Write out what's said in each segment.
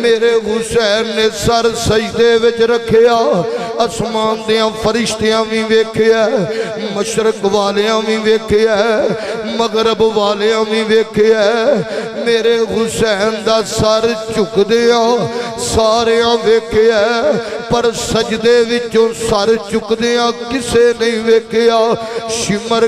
میرے حسین نے سر سجدے وچ رکھیا اسمان دیاں فرشتیاں بھی ویکھیا مشرق والیاں بھی ویکھیا مغرب والیاں بھی ویکھیا میرے حسین دا سر چک دیا ساریاں ویکھیا پر سجدے وچوں سر چک دیا کسے نہیں ویکھیا شمر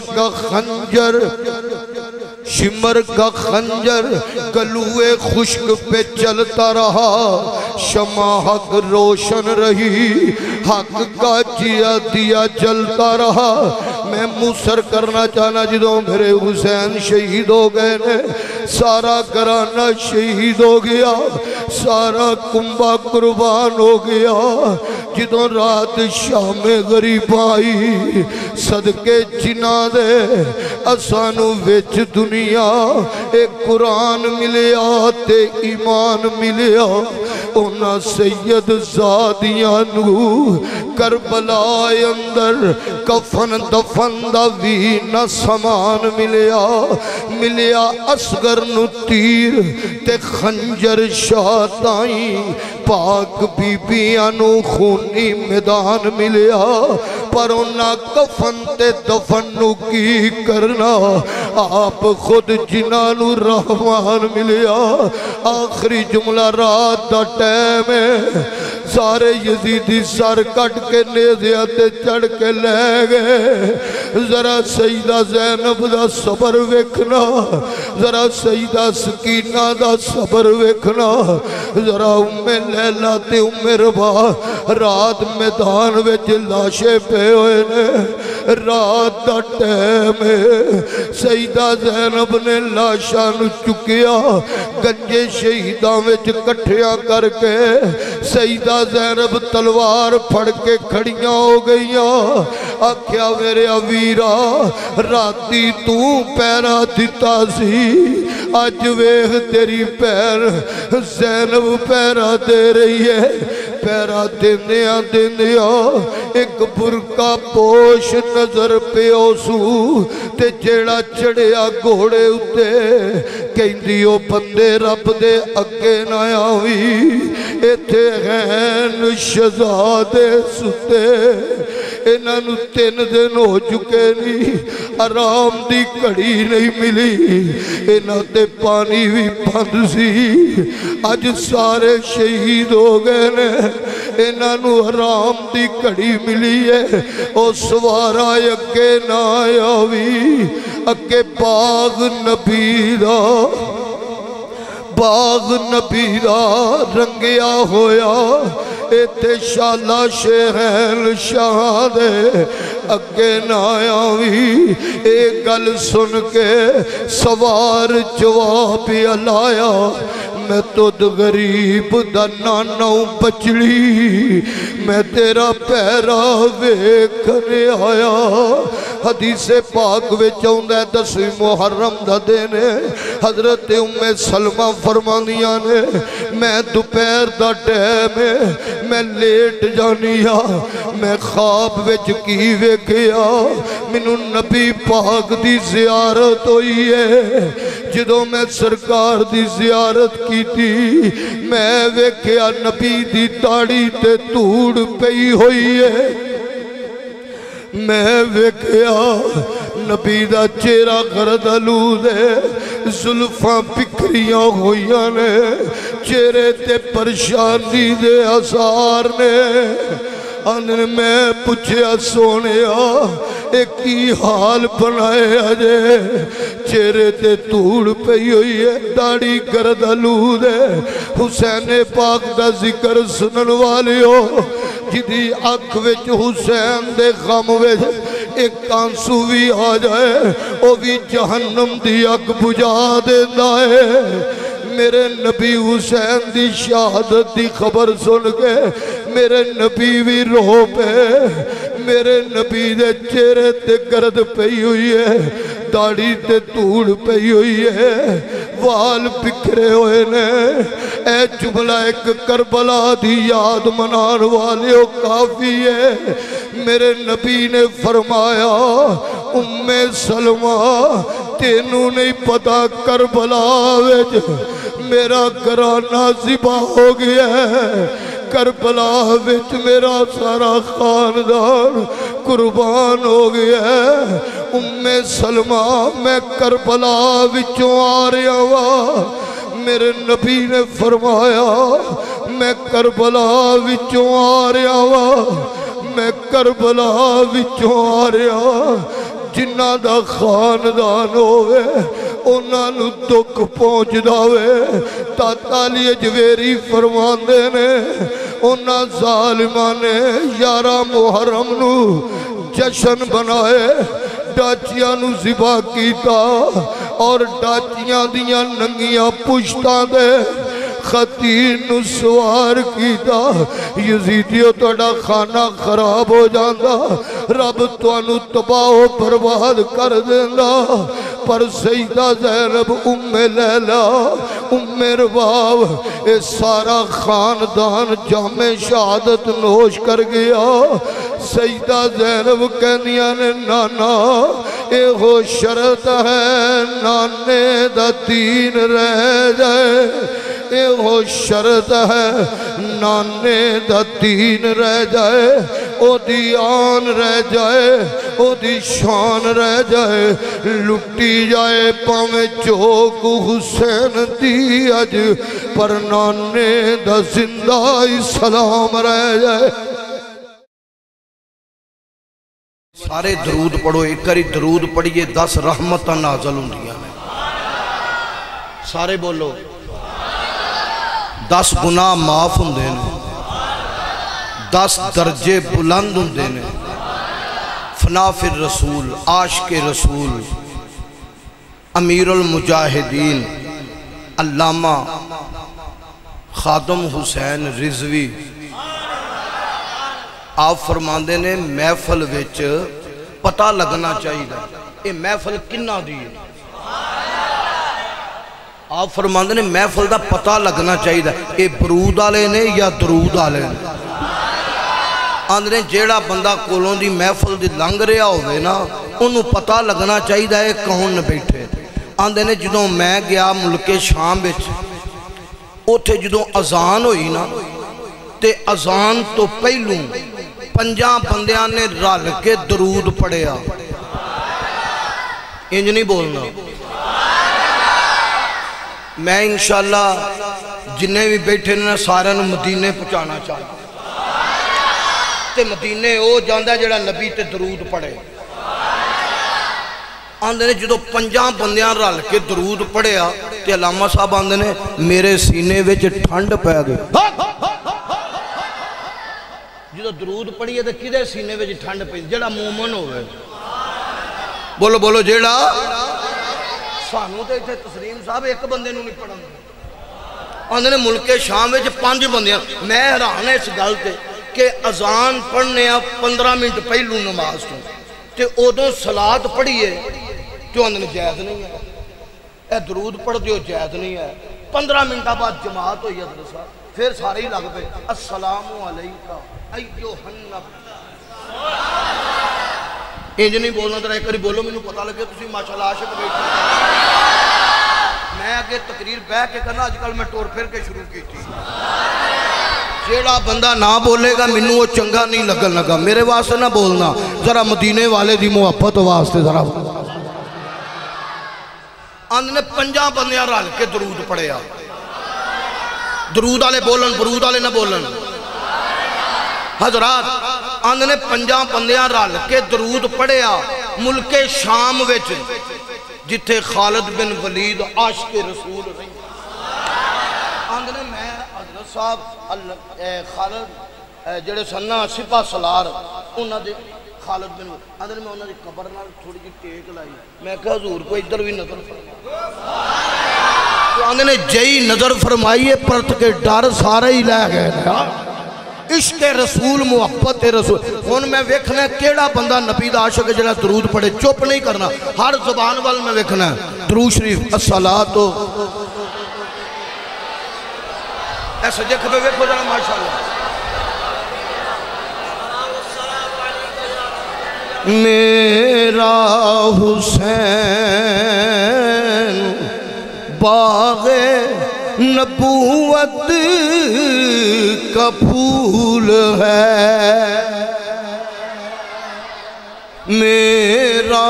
کا خنجر گلوے خشک پہ چلتا رہا شمع حق روشن رہی حق کا دیا جلتا رہا میں مصر کرنا چاہنا جدوں میرے حسین شہید ہو گئے نے سارا گھرانہ شہید ہو گیا سارا کنبہ قربان ہو گیا جدوں رات شام غریب آئی صدقے جناں دے اسانو وچ دنیا ایک قرآن ملیا تے ایمان ملیا اونا سید زادیاں نو کربلا اندر کفن دفن دا وی نہ سامان ملیا اصغر نو تیر تے خنجر شاتائیں پاک بی بیاں نو خونی میدان ملیا پر اونا کفن تے دفن نو کی کرنا آپ خود جنانو رحمان ملیا آخری جملہ رات دا ٹیم ہے سارے یزیدی سر کٹ کے نیزیاں تے چڑھ کے لے گئے ذرا سیدہ زینب دا صبر ویکھنا ذرا سیدہ سکینہ دا صبر ویکھنا ذرا لیلہ تے ربا رات میدان وچ لاشے پہ ہوئے نے رات دا ٹیم ہے سیدہ زینب نے لاشان چکیا گنجے شہیداں وچ کٹھیاں کر کے سیدہ زینب تلوار پھڑ کے کھڑیاں ہو گئیاں آکھیا میرے ویرا راتی تو پیرا دیتا سی آج ویخ تیری پیر زینب پیرا دے رہی ہے پیرا دیندیا ایک برکا پوش نظر پہ اوسو تے جیڑا چڑیا گھوڑے اتے کہندیو بندے رب دے اگے نہ آوی ایتھے غین شہزادے ستے انہاں نو 3 دن ہو چکے نہیں آرام دی کڑی نہیں ملی انہاں تے پانی بھی بند سی اج سارے شہید ہو گئے نے انہاں نو آرام دی کڑی ملی ہے او سوارا اگے نہ آوی اگے باغ نبی دا رنگیا ہویا ایتھے شالا شہل شاہ دے اگے نہ آوی ایک گل سن کے سوار جواب لایا میں تو غریب دا ناناؤں بچڑی میں تیرا پیرا ویکھنے آیا حدیث پاک وچ آوندا ہے 10 محرم دا دن حضرت سلمہ فرماندیاں نے میں دوپہر دا ٹائم میں لیٹ جانیا میں خواب وچ کی ویکھیا مینوں نبی پاک دی زیارت ہوئی ہے جدوں میں سرکار دی زیارت کی تھی میں ویکھیا نبی دی داڑھی تے دھوڑ پئی ہوئی ہے میں ویکھیا نبی دا چہرہ گردلود ہے زلفاں بکھریاں ہوئیاں نے چہرے تے پریشانی دے آثار نے انہوں میں پوچھیا سونیا ایک کی حال بنائے اجے چہرے تے دھوڑ پئی ہوئی ہے داڑھی گردلود ہے حسین پاک دا ذکر سنن والے ہو جدی اکھ وچ حسین دے غم وچ ایک آنسو بھی آ جائے او بھی جہنم دی اگ بجھا دیندا ہے میرے نبی حسین دی شہادت دی خبر سن کے میرے نبی بھی رو پہ میرے نبی دے چہرے تے گرد پئی ہوئی ہے داڑھی تے دھوڑ پئی ہوئی ہے وال بکھرے ہوئے نے اے جملہ ایک کربلا دی یاد منان والے ہو کافی ہے میرے نبی نے فرمایا سلمہ تینوں نہیں پتا کربلا وچ میرا گھرانہ ذبح ہو گیا ہے، کربلا وچ میرا سارا خاندان قربان ہو گیا ہے۔ ام سلمہ میں کربلا وچوں آ رہا ہوا، میرے نبی نے فرمایا میں کربلا وچوں آ رہا ہوا، میں کربلا وچوں آ رہا، جنہ دا خاندان ہوئے انہاں نو دکھ پہنچ داوے۔ داتا علی اجویری فرماندے نے انہاں ظالماں نے 11 محرم نو جشن بنائے، ڈاچیاں نو ذبح کیتا اور ڈاچیاں دیاں ننگیاں پشتاں دے خطین نو سوار کیتا۔ یزیدیو توڑا خانہ خراب ہو جاندہ، رب توانو تباہ و برباد کر دیندہ، پر سیدہ زینب ام لیلہ ام رباب اے سارا خاندان جام شہادت نوش کر گیا۔ سیدہ زینب کہنیاں نے نانا اے ہو شرط ہے نانے دا دین رہ جائے، اے ہو شرط ہے نانے دا دین رہ جائے، او دی آن رہ جائے، او دی شان رہ جائے، لٹی جائے پاویں چوک حسین دی اج، پر نانے دا زندہ اسلام رہ جائے۔ سارے درود پڑھو، ایک کری درود پڑھئے 10 رحمتاں نازل ہوندیاں نے، سارے بولو 10 گناہ معاف ہوندے نے، 10 درجے بلند ہوندے نے۔ فنا فی الرسول، عاشق رسول، امیر المجاہدین علامہ خادم حسین رضوی آپ فرماندے نے محفل وچ پتہ لگنا چاہیے یہ محفل کنہ دی ہے۔ آپ فرماندے نے محفل دا پتہ لگنا چاہیے یہ برود آلے نے یا درود آلے نے۔ آندھنے جیڑا بندہ کولوں دی محفل دی لنگ رہا ہوئے نا انہوں پتہ لگنا چاہیے ہے کون نہ بیٹھے۔ آندھنے جدوں میں گیا ملک شام بچ اوتھے جدوں اذان ہوئی نا تے اذان تو پہلوں 5 بندیاں نے رل کے درود پڑھیا، انج نہیں بولنا۔ میں انشاءاللہ جنہیں بھی بیٹھے نے سارے نو مدینے پہنچانا چاہتا تے مدینے او جاندہ جڑا نبی تے درود پڑھے۔ آندھے نے جدو 5 بندیاں رل کے درود پڑھیا تے علامہ صاحب آندھے نے میرے سینے وچ ٹھنڈ پہ گئے۔ جدو درود پڑھئے تے کدے سینے وچ ٹھنڈ پہ جڑا مومن ہوئے، بولو بولو جڑا سانو تے اتھے تسلیم صاحب ایک بندے نو نہیں پڑھا۔ آندھے نے ملک شام وچ 5 بندیاں، میں حیران ہے اس گل تے کہ اذان پڑھنے 15 منٹ پہلو نماز تو تے ادوں صلاۃ پڑھیے تو آندھے نے جائز نہیں ہے، اے درود پڑھ دیو جائز نہیں ہے۔ 15 منٹہ بعد جماعت ہوئی حضرت صاحب، پھر سارے ہی لگ پہ السلام علیکہ ایوہ النبی۔ انج نہیں بولنا ترہ ایک کری بولو میں پتہ لگے تسی ماشاءاللہ عاشق بیٹھے۔ میں آگے تقریر بہ کے کرنا آج کل میں ٹور پھر کے شروع کی تھی۔ جیڑا بندہ نہ بولے گا منو وہ چنگا نہیں لگن لگا، میرے واسطے نہ بولنا، ذرا مدینے والے دی محبت واسطے ذرا۔ آندھ نے 5 بندیاں رل کے درود پڑھیا، درود آلے بولن برود آلے نہ بولن۔ حضرات آندھ نے 5 بندیاں رل کے درود پڑھیا ملک شام وچ جتھے خالد بن ولید عاشق رسول رہی۔ آندھ نے میں حضرت صاحب خالد جڑے سننا سپاہ سلار انہاں دے خالد بن ولید، آندھ نے میں انہاں دی قبر نال تھوڑی جی ٹیک لائی، میں کہا حضور کو ادھر بھی نظر فرمائیے، تو آندھ نے جئی نظر فرمائیے پرت کے ڈر سارے ہی لے گئے عشق رسول محبت رسول۔ ہن میں ویکھنا ہے کیڑا بندہ نبی دا عاشق جڑا درود پڑھے، چپ نہیں کرنا، ہر زبان وال میں ویکھنا ہے درود شریف الصلاۃ ایسے دیکھ پہ ویکھو ذرا ماشاءاللہ۔ میرا حسین باغ نبوت کا پھول ہے میرا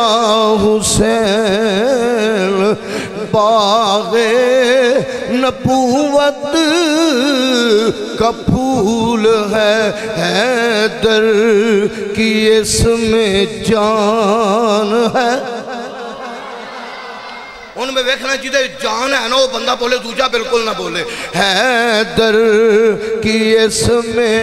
حسین باغ نبوت کا پھول ہے حیدر کی اس میں جان ہے ان میں ویکھنا جیدے جان ہے نا وہ بندہ بولے دوجہ بالکل نہ بولے حیدر کی اس میں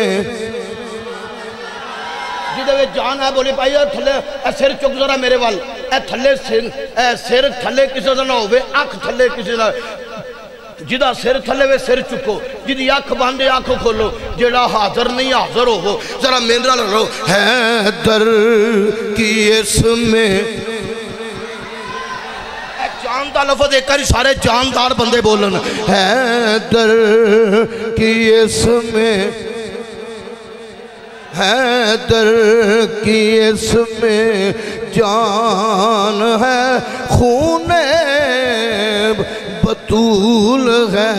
جیدے وہ جان ہے بولی پائی تھلے سر چک ذرا میرے وال تھلے سر تھلے کسی نہ ہوئے آنکھ تھلے کسی نہ جدہ سر تھلے وے سر چکو جدی آنکھ باندھے آنکھوں کھولو جڑا حاضر نہیں حاضر ہو ذرا میرا لڑو حیدر کی اس میں جاندار لفظ ایک کری سارے جاندار بندے بولن حیدر کی اس میں حیدر کی اس میں جان ہے خون بطول ہے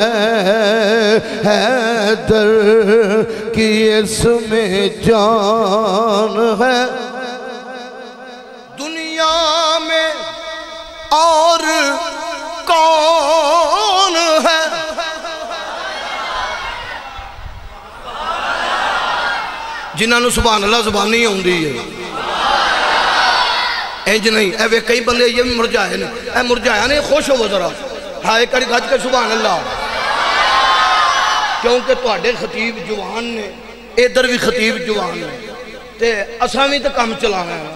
حیدر کی اس میں جان ہے دنیا میں اور کون ہے جنہاں نو سبحان اللہ زبان نہیں ہوں دی ہے اینج نہیں اے وہ کئی بندے یہ بھی مرجائے نہیں اے مرجایا نہیں خوش ہو ذرا ہائے کری گھج کے سبحان اللہ کیونکہ تواڈے خطیب جوان نے ادھر بھی خطیب جوان نے تے اساں بھی تے کام چلانا ہے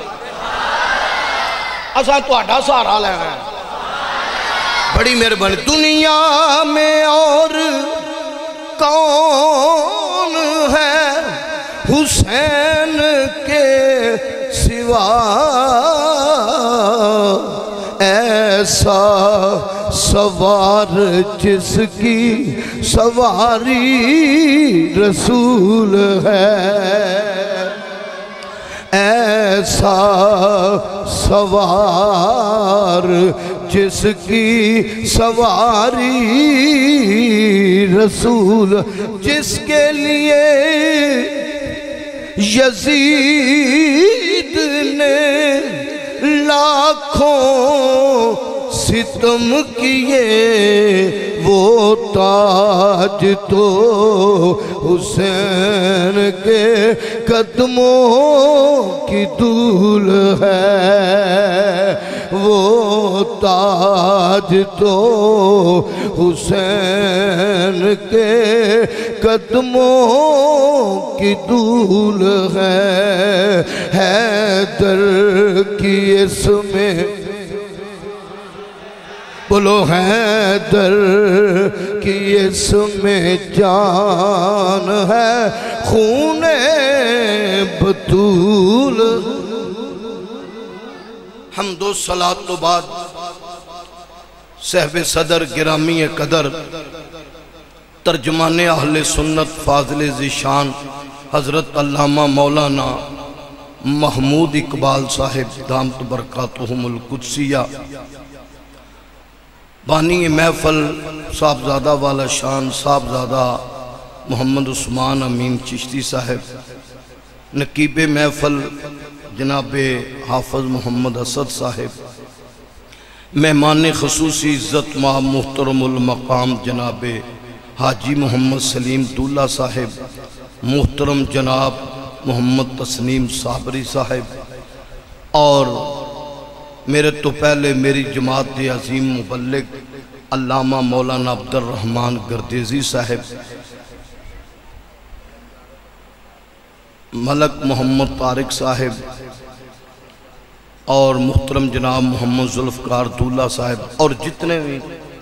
اساں تواڈا سہارا لینا ہے بڑی مہربانی دنیا میں اور کون ہے حسین کے سوا ایسا سوار جس کی سواری رسول ہے ایسا سوار جس کی سواری رسول جس کے لیے یزید نے لاکھوں ستم کیے وہ تاج تو حسین کے قدموں کی دھول ہے وہ تاج تو حسین کے قدموں کی دھول ہے حیدر کی اس میں بولو حیدر کی اس میں جان ہے خون بطول حمد و صلاۃ تو بعد صاحب صدر گرامی قدر ترجمان اہل سنت فاضل ذیشان حضرت علامہ مولانا محمود اقبال صاحب دامت برکاتہم القدسیہ بانی محفل صاحبزادہ والا شان صاحبزادہ محمد عثمان امین چشتی صاحب نقیب محفل جناب حافظ محمد اسد صاحب مہمان خصوصی عزت ماہ محترم المقام جناب حاجی محمد سلیم دولہ صاحب محترم جناب محمد تسنیم صابری صاحب اور میرے تو پہلے میری جماعت دی عظیم مبلغ علامہ مولانا عبد الرحمن گردیزی صاحب ملک محمد طارق صاحب اور محترم جناب محمد ذوالفقار دولہ صاحب اور جتنے بھی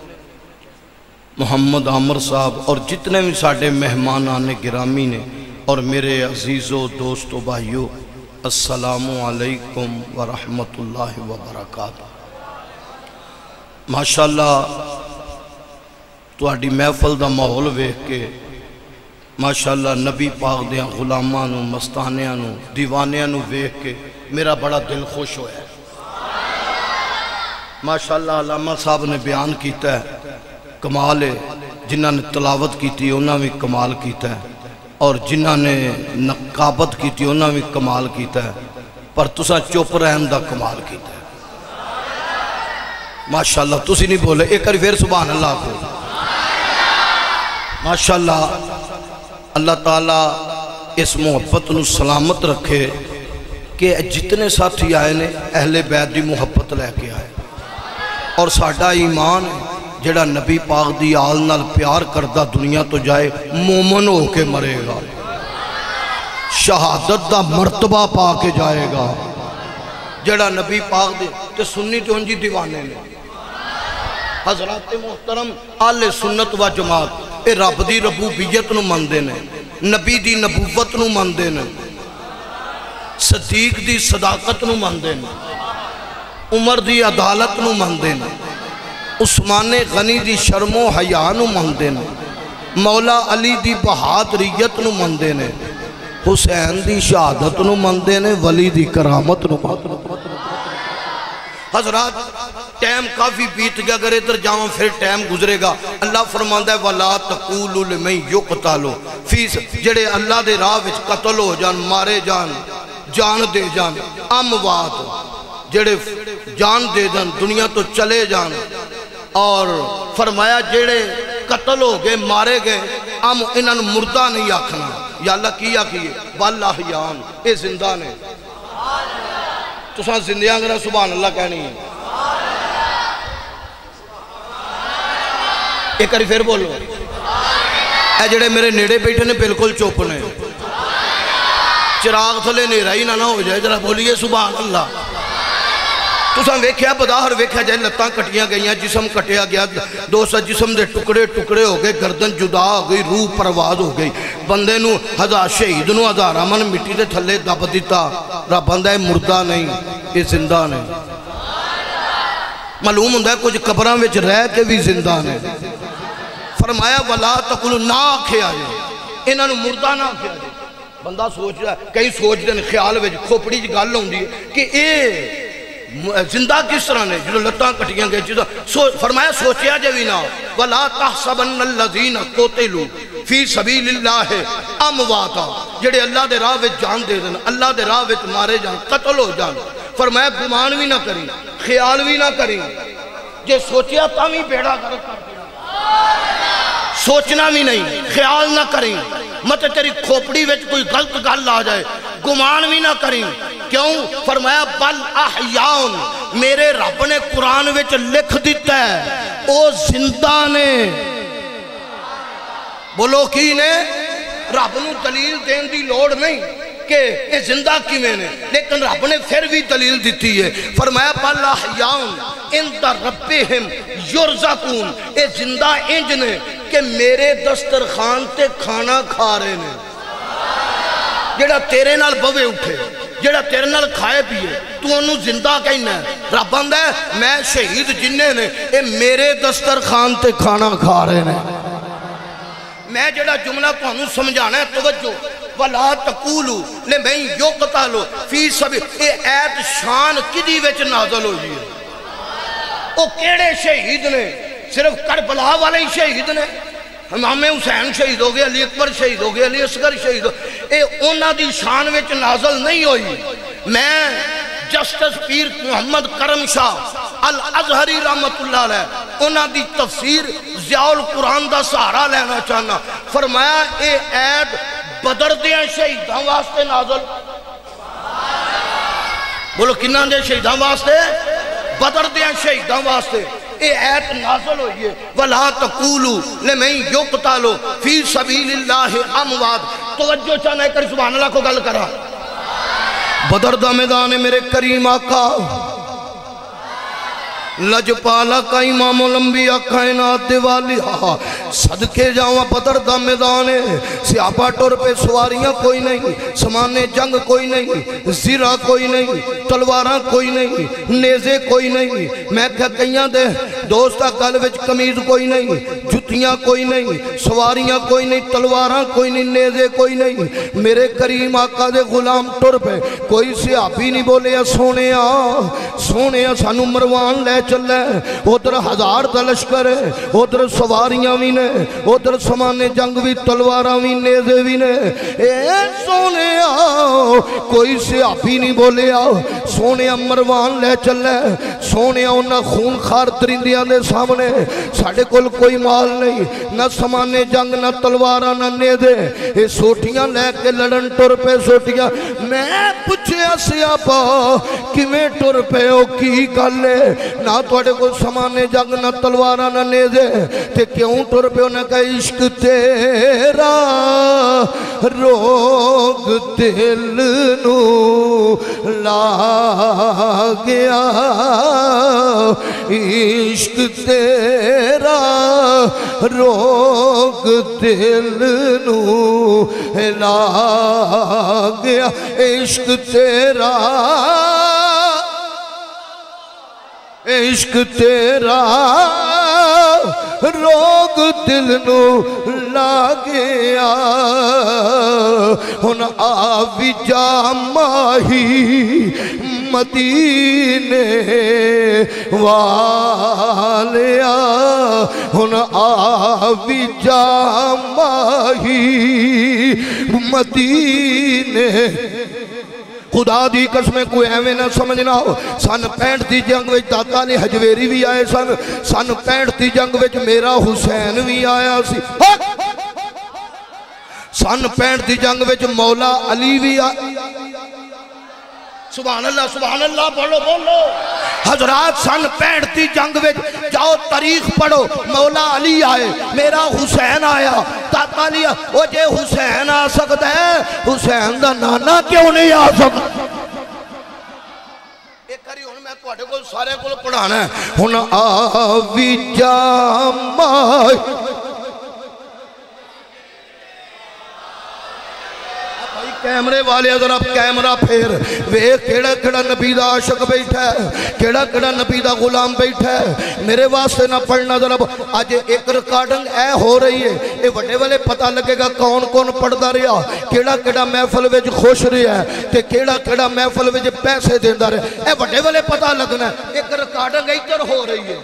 محمد عامر صاحب اور جتنے بھی ساڑھے مہمانان گرامی نے اور میرے عزیزوں دوستوں بھائیوں السلام علیکم ورحمت اللہ وبرکاتہ ماشاءاللہ تواڈی محفل دا ماحول ویکھ کے ماشاءاللہ نبی پاک دیاں غلاماں نو مستانیاں نو دیوانیاں نو ویکھ کے میرا بڑا دل خوش ہویا ہے ماشاءاللہ علامہ صاحب نے بیان کیتا ہے کمال ہے جنہاں نے تلاوت کی تھی انہاں بھی کمال کیتا ہے اور جنہاں نے نقابت کی تھی انہاں بھی کمال کیتا ہے پر تساں چپ رہن دا کمال کیتا ہے ماشاءاللہ تسی نہیں بولے ایک بار پھر سبحان اللہ کو ماشاءاللہ اللہ تعالیٰ اس محبت نو سلامت رکھے کہ جتنے ساتھی آئے نے اہل بیت دی محبت لے کے آئے اور ساڈا ایمان جڑا نبی پاک دی آل نال پیار کردہ دنیا تو جائے مومن ہو کے مرے گا شہادت دا مرتبہ پا کے جائے گا جڑا نبی پاک دی تے سنی تے انجی دیوانے نے حضرات محترم آل سنت و جماعت اے رب دی ربوبیت نو مندے نے نبی دی نبوت نو مندے نے صدیق دی صداقت نو مندے نے عمر دی عدالت نو مندے نے عثمان غنی دی شرم و حیا نو مندے نے مولا علی دی بہادریت نو مندے نے حسین دی شہادت نو مندے نے ولی دی کرامت نو مندے نے حضرات ٹائم کافی بیت گیا اگر ادھر جاؤں پھر ٹائم گزرے گا اللہ فرماندہ ہے وَلَا تَقُولُ لِمَنْ يُقْتَلُ فیس جڑے اللہ دے راہ وچ قتل ہو جان مارے جان جان دے جان اموات جڑے جان دے جان دنیا تو چلے جان اور فرمایا جڑے قتل ہو گئے مارے گئے انہاں مردہ نہیں آکھنا یا اللہ کیا کیے وَاللَّهِ اے زندہ نے تو ساں زندیاں اگر سبحان اللہ کہنی ہے ایک کری پھر بولو اے جڑے میرے نیڑے بیٹھے نے بالکل چوپ نے چراغ تھلے نیرہ ہی نہ ہو جائے ذرا بولیے سبحان اللہ تو ساں ویکھیا بداہر ویکھیا جائے لتاں کٹیاں گئیاں جسم کٹیا گیا دوسرا جسم دے ٹکڑے ٹکڑے ہو گئے گردن جدا ہو گئی روح پرواز ہو گئی بندے نو ہزار شہید نو ہزار امن مٹی دے تھلے دب دیتا رب بندہ ہے مردہ نہیں یہ زندہ نہیں معلوم ہوندہ ہے کچھ قبران وچ رہ کے بھی زندہ نہیں فرمایا وَلَا تَقُلُ نہ آکھے آئے انہاں نو مردہ نہ آکھے آئے بندہ سوچ رہا ہے کئی سوچ دیں خیال وچ کھوپڑی جی گال ہوندی ہے کہ اے زندہ کس طرح نے جو لتاں کٹیاں گئے چیزاں فرمایا سوچیا جوی نہ وَلَا تَحْسَبَنَّ الَّذِينَ قُتِلُوا فِي سَبِيلِ اللَّهِ أَمْوَاتًا جڑے اللہ دے راہ وچ جان دے دیں اللہ دے راہ وچ مارے جان قتل ہو جان فرمایا گمان بھی نہ کریں خیال بھی نہ کریں جے سوچیا تامی بیڑا غرق کر دیا سوچنا بھی نہیں خیال نہ کریں مت تیری کھوپڑی وچ کوئی غلط گل آ جائے گمان بھی نہ کریں کیوں فرمایا بل احیاؤن میرے رب نے قرآن وچ لکھ دیتا ہے او زندہ نے بولو کی نے رب نو دلیل دین دی لوڑ نہیں کہ یہ زندہ کی میں نے لیکن رب نے پھر بھی دلیل دیتی ہے فرمایا بل احیاؤن اند ربہم یرزقون اے زندہ انج نے کہ میرے دسترخوان تے کھانا کھا رہے نے جڑا تیرے نال بوے اٹھے جڑا تیرے نال کھائے پیے تو انہوں زندہ کہنا ہے رب بندہ ہے میں شہید جننے نے اے میرے دسترخوان تے کھانا کھا رہے نے میں جڑا جملہ تو انہوں سمجھانا ہے توجہ وَلَا تَقُولُوا لِمَنْ يُقْتَلُ فِي سَبِيلِ اے ایت شان کدی وچ نازل ہوئی ہے او کیڑے شہید نے صرف کربلا والے شہید نے امام حسین شہید ہو گئے علی اکبر شہید ہو گئے علی اصغر شہید ہو اے اونا دی شان وچ نازل نہیں ہوئی میں جسٹس پیر محمد کرم شاہ الازہری رحمت اللہ علیہ اونا دی تفسیر ضیاء القرآن دا سہارا لینا چاہنا فرمایا اے عید بدر دیاں شہیداں واسطے نازل بولو کنہ دے شہیداں واسطے بدر دیاں شہیداں واسطے اے ایت نازل ہوئی ہے وَلَا تَقُولُوا لِمَنْ يُقْتَلُ فِي سَبِيلِ اللَّهِ أَمْوَاتٍ توجہ چاہنا ہے کر سبحان اللہ کو گل کرا بدر دا میدان میرے کریم آقا لجپالا کا امام الانبیاء کائنات دیوالی صدقے جاؤں بدر دا میدان سیابہ ٹور پہ سواریاں کوئی نہیں سامان جنگ کوئی نہیں زیرہ کوئی نہیں تلواراں کوئی نہیں نیزے کوئی نہیں میں کہیاں دے دوستا گل وچ کمیز کوئی نہیں، جتیاں کوئی نہیں، سواریاں کوئی نہیں، تلواراں کوئی نہیں، نیزے کوئی نہیں، میرے کریم آقا دے غلام ٹر پہ، کوئی صحابی نہیں بولے سونے سانو مروان لے چلے، ادھر 1000 دا لشکر ہے، ادھر سواریاں بھی نے، ادھر سمانے جنگ بھی، تلواراں بھی، نیزے بھی نے، اے سونے کوئی صحابی نہیں بولے سونے مروان لے چلے، سونے انہاں خون خار ترندیاں دے سامنے ساڑھے کل کوئی مال نہیں، نہ سمانے جنگ، نہ تلواراں، نہ نیزے، اے سوٹیاں لے کے لڑن ٹر پہ سوٹیاں، میں پوچھے صحابہ کیویں ٹر پہ ہو کی گلے، نہ توڑے کو سمانے جنگ، نہ تلواراں، نہ نیزے، تے کیوں ٹر پہ ہو؟ نہ کہ عشق تیرا روگ دل نو لاغیا، عشق تیرا روگ دل نو لاغیا، عشق تیرا روگ دل نو لاغیا، ہن آوی جا ماہی مدینے والیا، ہن آوی جا ماہی مدینے، خدا دی قسمیں کوئی ایویں نہ سمجھنا ہو، سن 65 دی جنگ وچ داتا علی حجویری بھی آئے سن 65 دی جنگ وچ میرا حسین بھی آیا سی، سن 65 دی جنگ وچ مولا علی بھی آیا، سبحان اللہ بولو حضرات، سن 65 دی جنگ وچ جاؤ تاریخ پڑھو، مولا علی آئے، میرا حسین آیا، داتا علی وہ جے حسین آ سکتا ہے حسین دا نانا کیوں نہیں آ سکتا؟ ایک کری ہن میں تواڈے کول سارے کول پڑھانا ہے، ہن آوی جا ماہی، کیمرے والے اگر آپ کیمرہ پھیر وے کیڑا کیڑا نبی دا عاشق بیٹھا ہے، کیڑا کیڑا نبی دا غلام بیٹھا ہے، میرے واسطے نہ پڑھنا ذرا، آج ایک ریکارڈنگ اے ہو رہی ہے، اے وڈے والے پتہ لگے گا کون کون پڑھدا رہا، کیڑا کیڑا محفل وچ خوش رہا ہے تے کیڑا کیڑا محفل وچ پیسے دیندا رہا، اے وڈے والے پتہ لگنا ہے، ایک ریکارڈنگ ادھر ہو رہی ہے،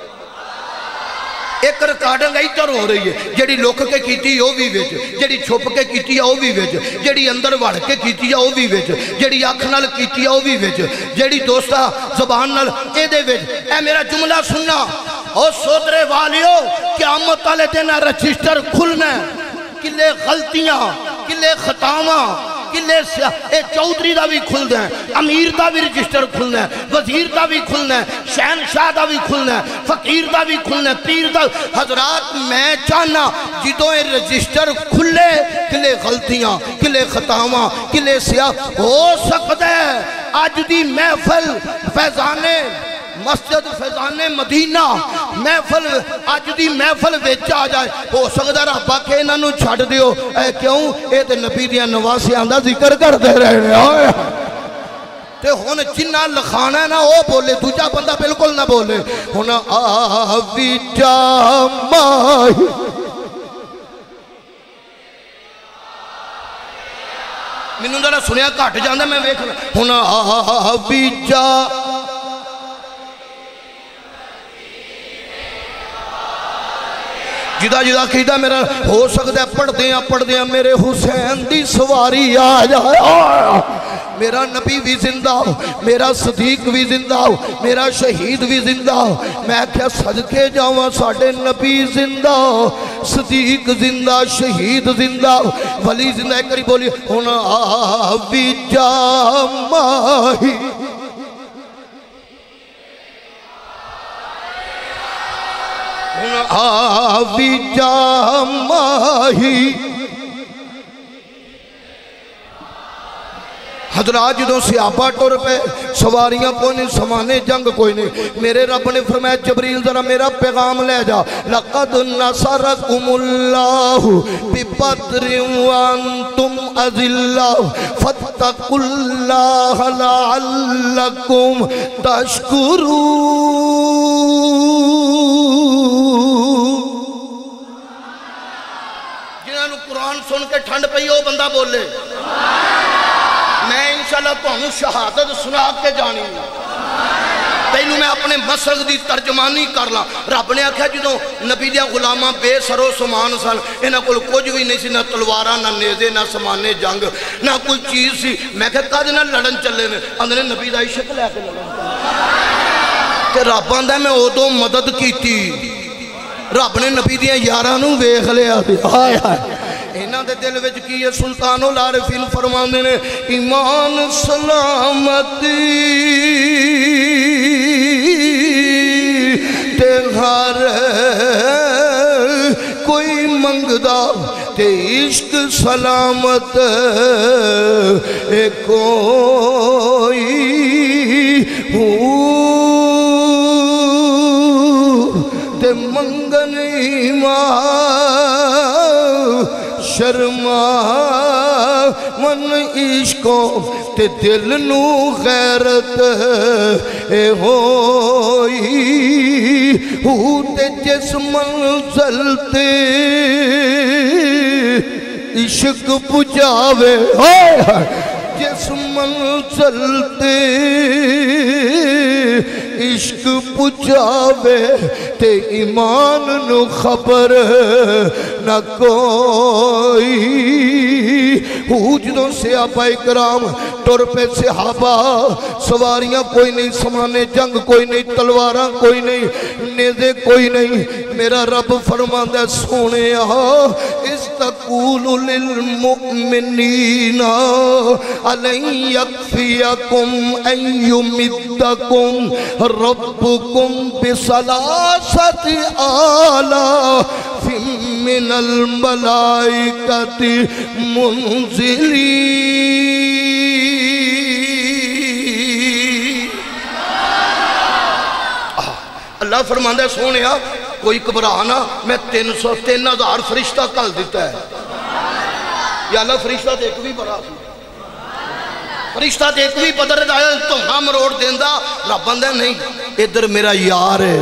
ایک ریکارڈنگ ادھر ہو رہی ہے، جڑی لک کے کیتی او بھی وچ، جڑی چھپ کے کیتی او بھی وچ، جڑی اندر وڑ کے کیتی او بھی وچ، جڑی اکھ نال کیتی او بھی وچ، جڑی دوستا زبان نال اے دے وچ، اے میرا جملہ سننا، او سودرے والیو قیامت والے دن رجسٹر کھلنا ہے، کلے غلطیاں، کلے خطاواں، کلے اے چودری دا بھی کھل دیں، امیر دا بھی رجسٹر کھلنا ہے، وزیر دا بھی کھلنا ہے، شہنشاہ دا بھی کھلنا ہے، فقیر دا بھی کھلنا ہے، پیر دا، حضرات میں چاہنا جدوں اے رجسٹر کھلے کلے غلطیاں، کلے خطاواں، کلے سیاہ ہو سکتا ہے، آج دی محفل فیضانے مسجد فیضان مدینہ محفل آج دی محفل وچ آ جائے ہو سکتا ربا کہ انہاں نوں چھڈ دیو اے کیوں اے تے نبی دیاں نواسیاں دا ذکر کردے رہے تے ہن جنہ لکھانا ہے نا وہ بولے دوجا بندہ بالکل نہ بولے ہن آوی جا ماہی مینوں ذرا سنیا گھٹ جاندا میں ویکھ ہن آوی جا جدا جدا کہتا میرا ہو سکتا ہے پڑھ دیاں میرے حسین دی سواری آ جائے میرا نبی بھی زندہ ہو میرا صدیق بھی زندہ ہو میرا شہید بھی زندہ ہو میں کیا صدقے جاؤں ساڑھے نبی زندہ ہو صدیق زندہ شہید زندہ ہو ولی زندہ ایک کری بولی ہونا آوی جا ماہی آوی جا ماہی حضرات جدوں سیابہ ٹور پہ سواریاں کوئی نہیں سمانے جنگ کوئی نہیں میرے رب نے فرمایا جبریل ذرا میرا پیغام لے جا لَقَدْ نَصَرَكُمُ اللَّهُ بِبَدْرٍ وَأَنْتُمْ أَذِلَّةٌ فَاتَّقُوا اللَّهَ لَعَلَّكُمْ تَشْكُرُونَ سن کے ٹھنڈ پئی وہ بندہ بولے میں انشاءاللہ تمہیں شہادت سنا کے جانی پہلو میں اپنے مسلک دی ترجمانی کر لا رب نے آکھا جدوں نبی دیا غلامہ بے سرو سمان سن انہاں کول کچھ بھی نہیں سی نہ تلواراں نہ نیزے نہ سمانے جنگ نہ کوئی چیز سی میں کہا کد نہ لڑن چلے نے اندر نبی دا عشق لے کے لڑن چلے تے رب آندا میں ادوں مدد کیتی رب نے نبی دیاں یاراں نوں ویکھ لیا ہائے ہائے انہاں دے دل وچ کی ہے سلطان العارفین فرماندے نے ایمان سلامتی تے ہر کوئی منگدا تے عشق سلامت اے کوئی تے منگن ایمان شرما من عشقوں تے دل نو غیرت اے ہوئی تے جس منزل تے عشق پجاوے جس منزل تے عشق پجاوے تے ایمان نو خبر نہ کوئی جدوں صحابہ اکرام ٹر پہ صحابہ سواریاں کوئی نہیں سمانے جنگ کوئی نہیں تلواراں کوئی نہیں نیزے کوئی نہیں میرا رب فرماندہ سونے استقول للمؤمنین أَلَنْ يَكْفِيَكُمْ أَنْ يُمِدَّكُمْ رَبُّكُمْ بِثَلَاثَةِ آلَافٍ مِّنَ الْمَلَائِكَةِ مُنزِلِينَ اللہ فرماندہ سونیا کوئی گھبرانا میں 3,000 فرشتہ کل دیتا ہے یا اللہ فرشتہ دیکھ بھی بڑا سی فرشتہ دیکھ بھی بدر دایا تو ہم روڑ دیندہ رب بندہ نہیں ادھر میرا یار ہے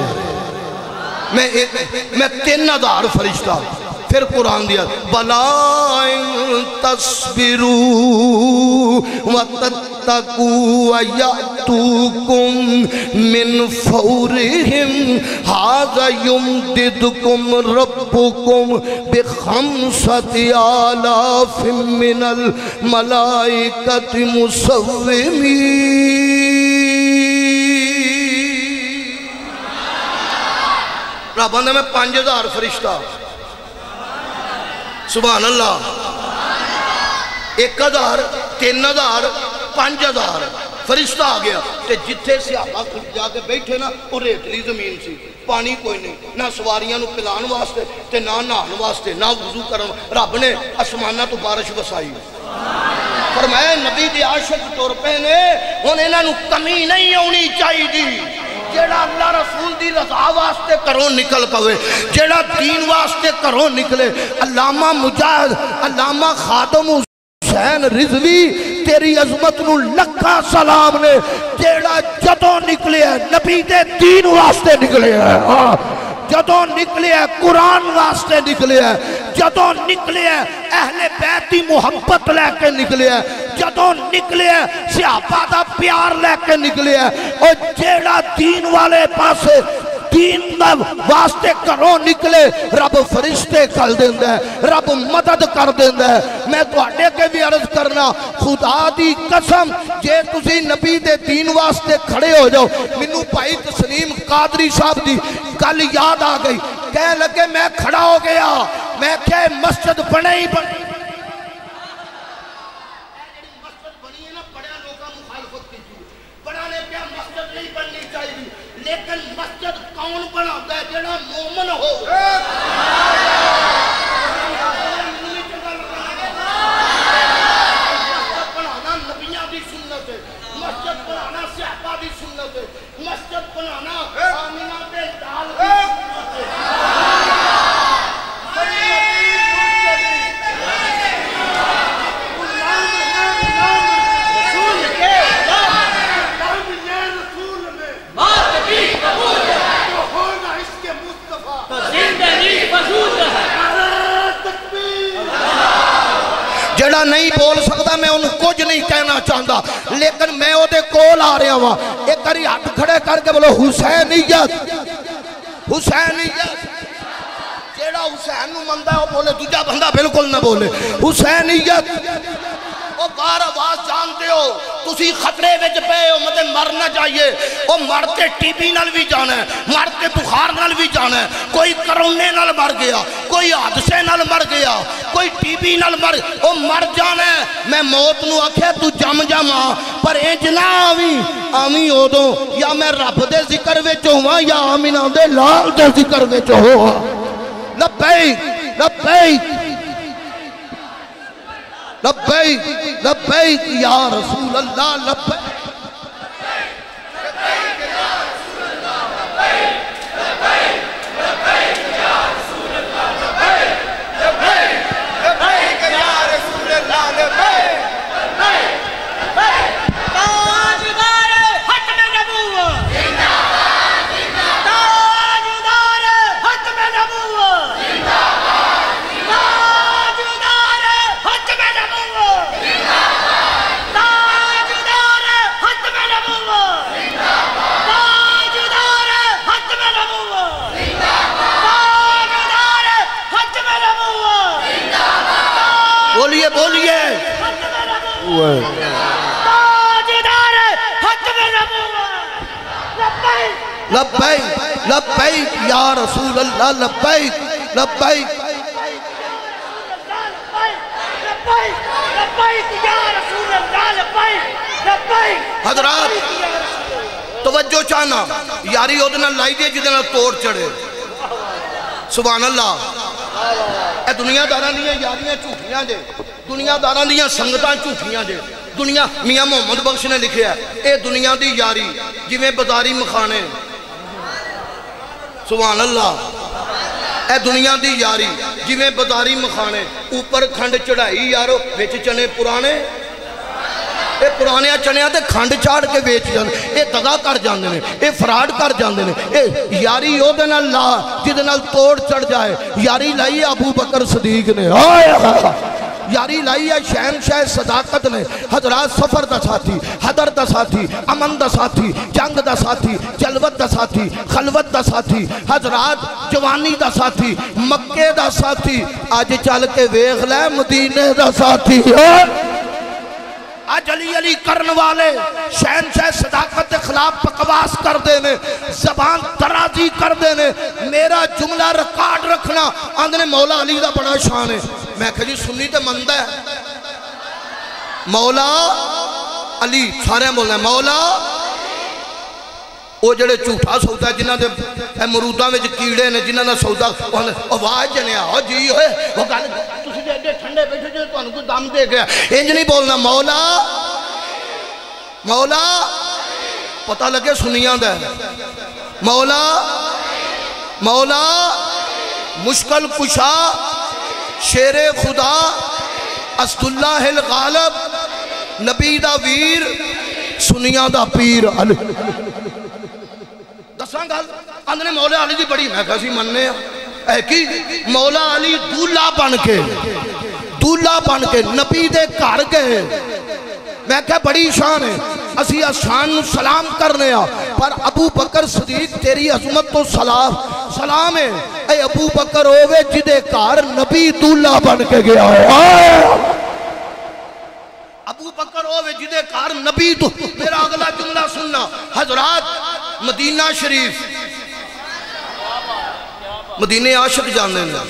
میں 3,000 فرشتہ پھر قرآن دیا بَلَائِن تَصْبِرُوا وَتَتَّقُوا وَيَأْتُوكُمْ مِنْ فَوْرِهِمْ هَذَا يُمْدِدُكُمْ رَبُّكُمْ بِخَمْسَةِ آلَافٍ مِّنَ الْمَلَائِكَةِ مُصَوِّمِينَ رب نے میں 5,000 فرشتہ سبحان اللہ 1,000 3,000 5,000 فرشتہ آ گیا تے جتھے صحابہ جا کے بیٹھے نا وہ ریتلی زمین سی پانی کوئی نہیں نہ سواریاں نو پلان واسطے تے نہ نہان واسطے نہ وضو کرن رب نے آسمانہ تو بارش وسائی فرمایا نبی دی عاشق طور پہ نے ہن انہاں نو کمی نہیں ہونی چاہیے جیڑا اللہ رسول دی رضا واسطے کرو نکل پوے جیڑا دین واسطے کرو نکلے علامہ مجاہد علامہ خادم حسین رضوی تیری عظمت نو لکھا سلام نے جیڑا جدوں نکلے ہے نبی دے دین واسطے نکلے ہے جدوں نکلے ہے قرآن واسطے نکلے ہے جدوں نکلے ہے اہل بیت دی محبت لے کے نکلے ہے جدوں نکلے ہے صحابہ دا پیار لے کے نکلے ہے اور جیڑا دین والے پاسے دین واسطے کرو نکلے رب فرشتے کھل دیندہ ہے رب مدد کر دیندہ ہے میں تو آٹے کے بھی عرض کرنا خدا دی قسم جے تسی نبی دے دین واسطے کھڑے ہو جاؤ منو بھائی تسلیم قادری صاحب دی کل یاد آ گئی کہہ لگے میں کھڑا ہو گیا میں کہے مسجد بنے ہی بنے لیکن مسجد کون بناتا ہے جنہاں مومن ہو مسجد بنانا نبیاں دی سنت ہے مسجد بنانا صحابہ دی سنت ہے مسجد بنانا آمینہ دے دال دی سنت ہے جڑا نہیں بول سکتا میں انہوں کچھ نہیں کہنا چاہتا لیکن میں وہ دے کول آ رہا ہوں ایک کری ہاتھ کھڑے کر کے بولو حسینیت حسینیت جیڑا حسین نو مندہ ہے وہ بولے دوجا بندہ بالکل نہ بولے حسینیت وہ بار آواز جانتے ہو تسی خطرے وچ پے ہو مجھے مرنا چاہیے وہ مرتے ٹی بی نال بھی جانا ہے مرتے بخار نال بھی جانا ہے کوئی کرونے نال مر گیا کوئی حادثے نال مر گیا کوئی ٹی بی نال وہ مر جانا ہے میں موت نو آکھے تو جم جما پر انج نہ آویں ادوں یا میں رب دے ذکر وچ ہوا یا آمینہ دے لال دے ذکر وچ ہوا لبیک لبیک لبیک لبیک یا رسول اللہ لبیک لبیک لبیک یا رسول اللہ لبیک لبیک حضرات توجہ چاہنا یاری ادھنا لائی دے جدنا توڑ چڑھے سبحان اللہ اے دنیا داران دیا یاریاں چوٹیاں دے دنیا داران دیا سنگتاں چوٹیاں دے دنیا میاں محمد بخش نے لکھے ہے اے دنیا دی یاری جی میں بازاری مخانے سبحان اللہ اے دنیا دی یاری جی میں بازاری مخانے اوپر کھنڈ چڑھائی یارو ویچ چنے پرانے اے پرانے چنیاں تے کھنڈ چاڑ کے بیچ جانے اے دگا کر جاندے نے اے فراڈ کر جاندے نے اے یاری او دے نال لا جدے نال توڑ چڑھ جائے یاری لائی ابو بکر صدیق نے یاری لائی ہے شہنشاہ صداقت نے حضرات سفر دا ساتھی حضر دا ساتھی امن دا ساتھی جنگ دا ساتھی جلوت دا ساتھی خلوت دا ساتھی حضرات جوانی دا ساتھی مکے دا ساتھی آج چل کے ویغ لے مدینے دا ساتھی آج علی علی کرن والے شہنشاہ صداقت کے خلاف بکواس کر دینے زبان درازی کر دینے میرا جملہ ریکارڈ رکھنا آندھنے مولا علی دا بڑا شان ہے میں کہا جی سنی تے مندہ ہے مولا علی سارے بولنا ہے مولا وہ جڑے چوٹا سودا ہے جنہاں دے مرودہ میں کیڑے نے جنہاں دا سودا آواز جنیا ہو جی ہوئے وہ گل تسی دے دے ٹھنڈے بیٹھے جو تو انہوں کو دم دے گیا انج نہیں بولنا مولا مولا پتہ لگے سنیاں دے مولا مولا مشکل کشا شیر خدا اسد اللہ الغالب نبی دا ویر سنیاں دا پیر دساں گل اندنے مولا علی دی بڑی میں کہا سی مننے اے کی مولا علی دولہ بن کے نبی دے گھر گئے میں کہا بڑی شان ہے اسی شان سلام کرنے پر ابو بکر صدیق تیری عظمت تو سلام ہے اے ابو بکر ہوئے جدے گھر نبی دولہ بن کے گیا ہے ابو بکر ہوئے جدے گھر نبی تو میرا اگلا جملہ سننا حضرات مدینہ شریف مدینہ عاشق جانے نے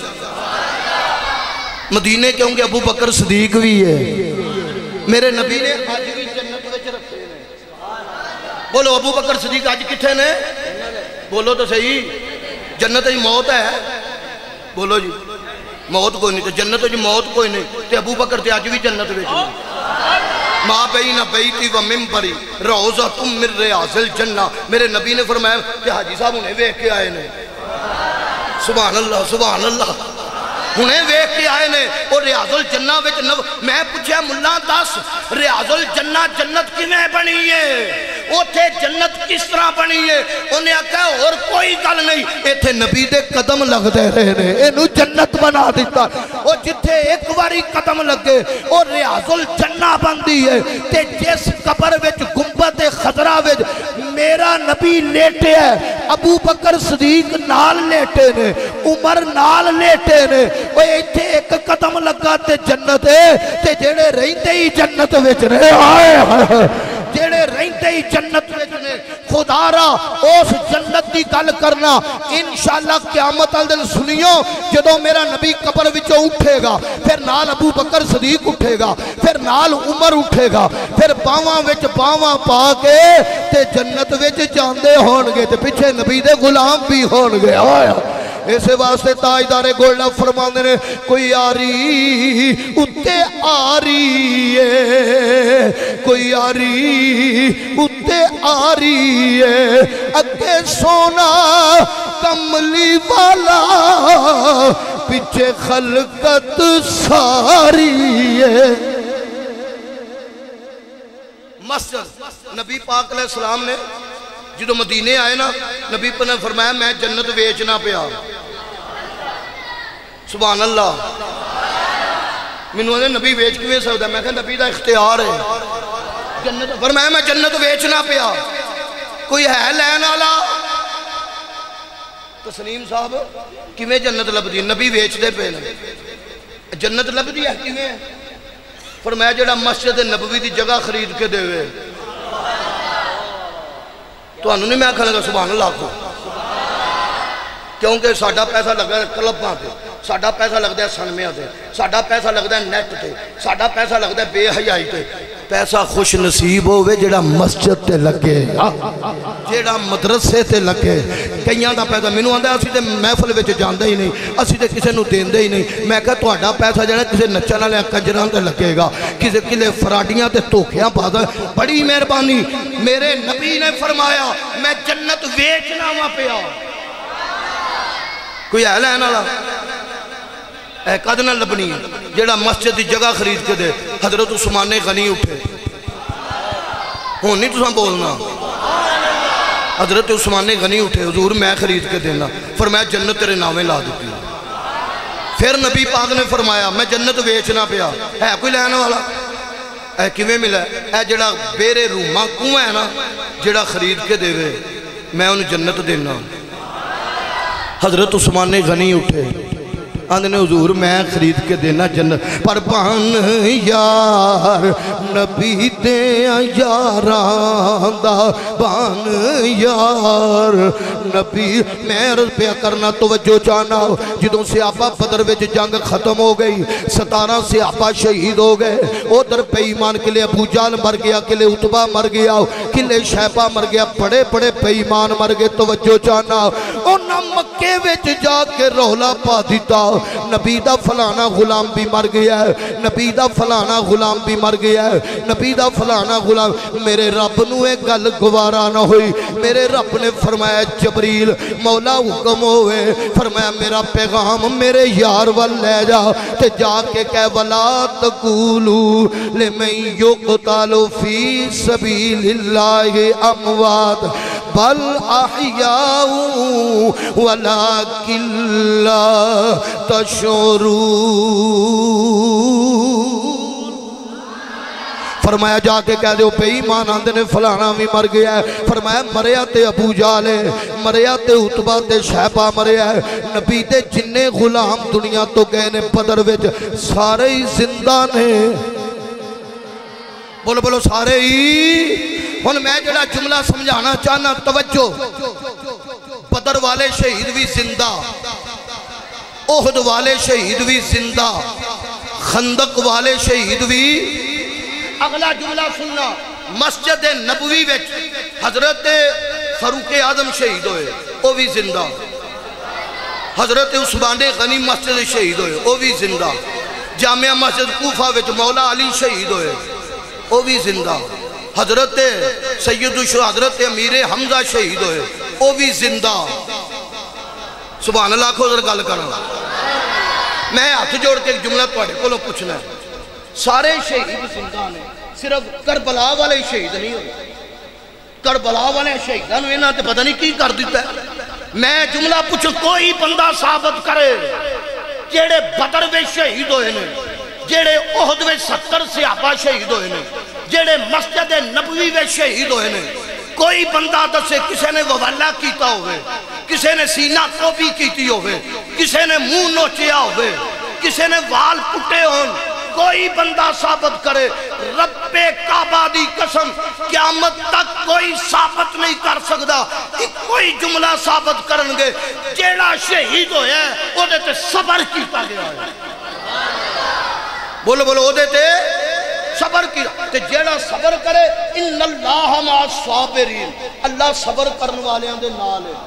مدینہ کیوں کہ ابو بکر صدیق بھی ہے میرے نبی نے آج بھی جنت وچ رکھے نے بولو ابو بکر صدیق آج کتھے نے بولو تو صحیح جنت ہی موت ہے بولو جی موت کوئی نہیں تو جنت جی موت کوئی نہیں تے ابو بکر تے آج بھی جنت وچ ماں بین بیتی و ممبری روزہ تم من ریاض الجنہ میرے نبی نے فرمایا کہ حاجی صاحب انہیں ویکھ کے آئے نے سبحان اللہ سبحان اللہ انہیں ویکھ کے آئے نے اور ریاض الجنہ وچ میں پوچھیا ملا دس ریاض الجنہ جنت کیویں بنی ہے اوتھے جنت کس طرح بنی ہے انہیں کہا اور کوئی گل نہیں ایتھے نبی دے قدم لگدے رہے نے اینو جنت بنا دیتا او جتھے ایک باری قدم لگے اور ریاض الجنہ بندی ہے تے جس قبر وچ گنبد خضرا وچ میرا نبی لیٹے ہے ابو بکر صدیق نال لیٹے نے عمر نال لیٹے نے وہ ایتھے ایک قدم لگا تے جنت ہے تے جیڑے رہندے ہی جنت وچ نے آئے جیڑے رہندے ہی جنت وچ نے خدا را اس جنت دی گل کرنا انشاءاللہ قیامت والے دن سنیو جدوں میرا نبی قبر وچوں اٹھے گا پھر نال ابو بکر صدیق اٹھے گا پھر نال عمر اٹھے گا پھر باواں وچ باواں پا کے تے جنت وچ جاندے ہون گے تے پیچھے نبی دے غلام بھی ہون گے اسے واسطے تاجدار گولڈا فرماندے نے کوئی آری اتے آری ہے کوئی آری اتے آری ہے اگے سونا کملی والا پیچھے خلقت ساری ہے مسجد نبی پاک علیہ السلام نے جدو مدینے آئے نا نبی پر نے فرمایا میں جنت ویچنا پیا سبحان اللہ میں نبی ویچ کے ویچ سکتا ہے میں کہا نبی دا اختیار ہے جنت فرمایا میں جنت ویچنا پیا کوئی ہے لین والا تسلیم صاحب کیویں جنت لب دی نبی ویچ دے پہ جنت لب دی ہے کیویں فرمایا جڑا مسجد نبوی دی جگہ خرید کے دے ہوئے تو انہوں نے میں آکھا لگا سبحان اللہ کو کیونکہ ساڑھا پیسہ لگ ہے کلپاں تے ساڑھا پیسہ لگ ہے سنمیاں تے ساڑھا پیسہ لگ ہے نیٹ تے ساڑھا پیسہ لگ ہے بے حیائی تے پیسہ خوش نصیب ہوئے جڑا مسجد تے لگے جڑا مدرسے تے لگے کئیاں دا پیسہ میں نے آندھا اسی تے محفل وچ جاندے ہی نہیں اسی تے کسے نو دیندے ہی نہیں میں کہا تہاڈا پیسہ جڑا کسے نچن والے کنجراں تے لگے گا کسے کلے فراڈیاں تے دھوکیاں پادا بڑی مہربانی میرے نبی نے فرمایا میں جنت ویچنا وا پیا کوئی ہے لین والا اے قد نہ لبنی جیڑا مسجد دی جگہ خرید کے دے حضرت عثمان غنی اٹھے ہون نہیں تساں بولنا حضرت عثمان غنی اٹھے حضور میں خرید کے دینا فرمایا جنت تیرے نامے لا دیتی پھر نبی پاک نے فرمایا میں جنت ویچنا پیا ہے کوئی لینا والا اے کیویں ملا اے جڑا بیرے روما کنواں ہے نا جڑا خرید کے دے وے میں انہوں جنت دینا حضرت عثمان غنی اٹھے آندھنے حضور میں خرید کے دینا جنت پر بان یار نبی دیا یاران دا بان یار نبی میں عرض پیا کرنا توجہ چاہنا جدوں صحابہ بدر وچ جنگ ختم ہو گئی 17 صحابہ شہید ہو گئے ادھر بے ایمان کے لئے ابو جہل مر گیا کے لئے عتبہ مر گیا کے لئے شیبہ مر گیا بڑے بڑے بے ایمان مر گئے توجہ چاہنا انہاں مکے وچ جا کے رولا پا دیتا نبی دا فلانا غلام بھی مر گیا ہے نبی دا فلانا غلام بھی مر گیا ہے نبی دا فلانا غلام میرے رب نو ایک گل گوارا نہ ہوئی میرے رب نے فرمایا جبریل مولا حکم ہوئے فرمایا میرا پیغام میرے یار وال لے جا تے جا کے کہہ ولا تقولو لمن یقتل فی سبیل اللہ اموات بل احیاء ولکن لا تشعرون فرمایا جا کے کہہ دے بے ایمان آندے نے فلانا بھی مر گیا ہے فرمایا مریا تے ابو جہل ہے مریا تے عتبہ تے شیبہ مریا ہے نبی دے جننے غلام دنیا تو گئے نے بدر وچ سارے ہی زندہ نے بولو بولو سارے ہی ہن میں جڑا جملہ سمجھانا چاہنا توجہ بدر والے شہید بھی زندہ احد والے شہید بھی زندہ خندق والے شہید بھی اگلا جملہ سننا مسجد نبوی وچ حضرت فاروق اعظم شہید ہوئے وہ بھی زندہ حضرت عثمان غنی مسجد شہید ہوئے وہ بھی زندہ جامعہ مسجد کوفہ وچ مولا علی شہید ہوئے وہ بھی زندہ حضرت سید حضرت امیر حمزہ شہید ہوئے وہ بھی زندہ سبحان اللہ کو ادھر گل کرنا میں ہاتھ جوڑ کے ایک جملہ تواڈے کولوں پوچھنا ہے، سارے شہید زندہ نے، صرف کربلا والے شہید نہیں ہوئے، کربلا والے شہیدان ہوئے نا تے پتہ نہیں کی کر دیتا ہے۔ میں جملہ پوچھ کوئی بندہ ثابت کرے جیڑے بدر میں شہید ہوئے نے، جیڑے احد میں 70 صحابہ شہید ہوئے نے، جیڑے مسجد نبوی میں شہید ہوئے نے، کوئی بندہ دسے کسے نے ووالہ کیتا ہوئے، کسے نے سینہ توبی کیتی ہوئے، کسے نے منہ نوچیا ہوئے، کسے نے وال پٹے ہون، کوئی بندہ ثابت کرے۔ رب کعبہ دی قسم قیامت تک کوئی ثابت نہیں کر سکتا، کوئی جملہ ثابت کرنگے جیڑا شہید ہویا ہے وہ دیتے صبر کیتا گیا ہے۔ بولو بولو وہ دیتے صبر کی، تے جیڑا صبر کرے ان اللہ مع الصابرین، اللہ صبر کرنے والے دے نال ہے۔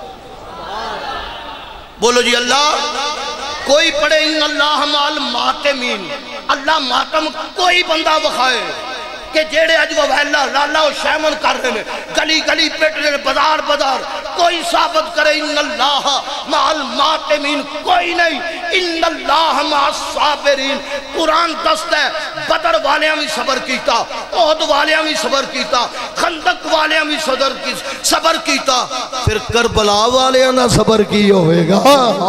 بولو جی اللہ، کوئی پڑھے ان اللہ مع الماتمین، اللہ ماتم کوئی بندہ بخائے کہ جیڑے اج وہ لالا و شیمن کر رہے ہیں، گلی گلی پیٹ رہے ہیں، بازار بازار، کوئی ثابت کرے ان اللہ مع الماتمین، کوئی نہیں، ان اللہ مع الصابرین۔ قرآن دست ہے بدر والیاں بھی صبر کیتا، احد والیاں بھی صبر کیتا، خندق والیاں بھی صبر کیتا، پھر کربلا والیاں دا صبر کی ہوئے گا۔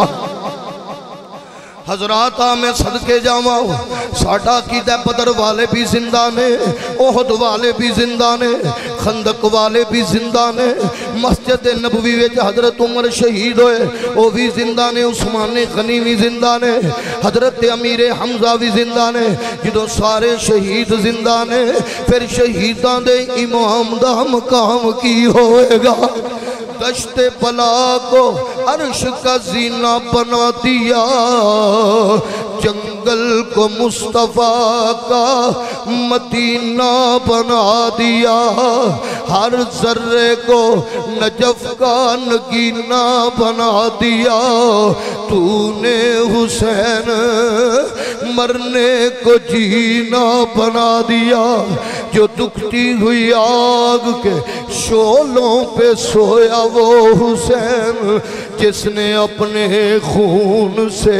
حضرات میں صدقے جاواں، ساڈا عقیدہ بدر والے بھی زندہ نے، احد والے بھی زندہ نے، خندق والے بھی زندہ نے، مسجد نبوی وچ حضرت عمر شہید ہوئے وہ بھی زندہ نے، عثمان غنی بھی زندہ نے، حضرت امیر حمزہ بھی زندہ نے۔ جدوں سارے شہید زندہ نے پھر شہیداں دے امام دا مقام کی ہوئے گا؟ دشت بلا کو عرش کا زینہ بنا دیا، جنگل کو مصطفیٰ کا مدینہ بنا دیا، ہر ذرے کو نجف کا نگینہ بنا دیا، تو نے حسین مرنے کو جینا بنا دیا، جو دکھتی ہوئی آگ کے شعلوں پہ سویا وہ حسین، جس نے اپنے خون سے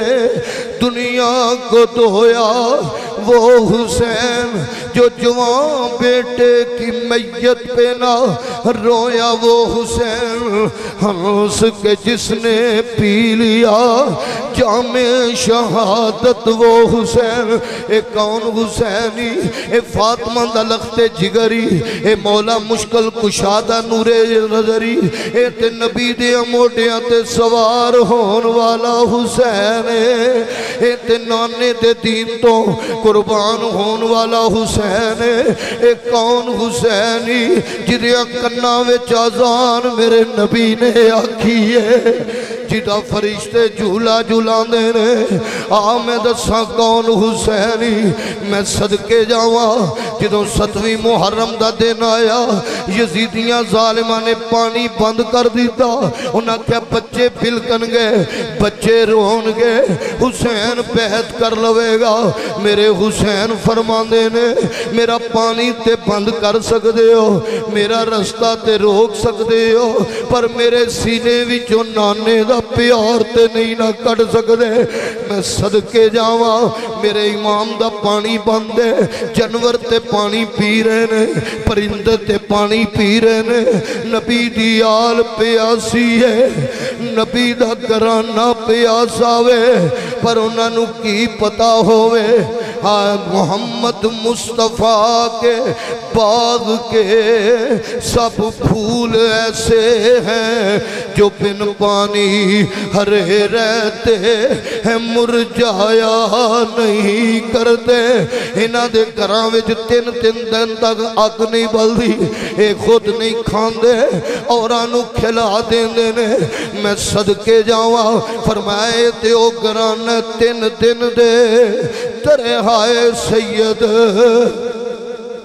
دنیا کو دھویا وہ حسین، جو جوان بیٹے کی میت پہ نہ رویا وہ حسین، ہنس کے جس نے پی لیا جام شہادت وہ حسین۔ اے کون حسینی، اے فاطمہ دا لخت جگری، اے مولا مشکل کشادہ نور نظری، اے تے نبی دے موٹیاں تے سوار ہون والا حسین، اے تے نانے دے دین تو قربان ہون والا حسین، اے کون حسینی جدیا کنہ وچ آزان میرے نبی نے آکھی ہے، جدا فرشتے جھولا جھولان دے نے، میں دساں کون حسینی۔ میں صدقے جاواں، جدوں 7ویں محرم دا دن آیا، یزیدیاں ظالمہ نے پانی بند کر دیتا، انہاں کیا بچے بلکن گئے، بچے رون گئے، حسین بیعت کر لوے گا۔ میرے حسین فرماندے نے میرا پانی تے بند کر سکدے ہو، میرا رستہ تے روک سکدے ہو، پر میرے سینے وچوں نانے دا پیار تے نہیں نہ کٹ سکدے۔ میں صدقے جاواں، میرے امام دا پانی بند ہے، جانور تے پانی پی رہے نے، پرندے تے پانی پی رہے نے، نبی دی آل پیاسی ہے، نبی دا گرانہ پیاسا وے، پر انہاں نو کی پتا ہوئے محمد مصطفیٰ کے باغ کے سب پھول ایسے ہیں جو بن پانی ہرے رہتے ہیں، مرجھایا نہیں کرتے۔ انہاں دے گھراں وچ 3 دن تک اگ نہیں بلدی، اے خود نہیں کھاندے اوراں نو کھلا دیندے نے۔ میں صدقے جاواں، فرمائے تے او گھراں 3 دن دے ترے ہائے سید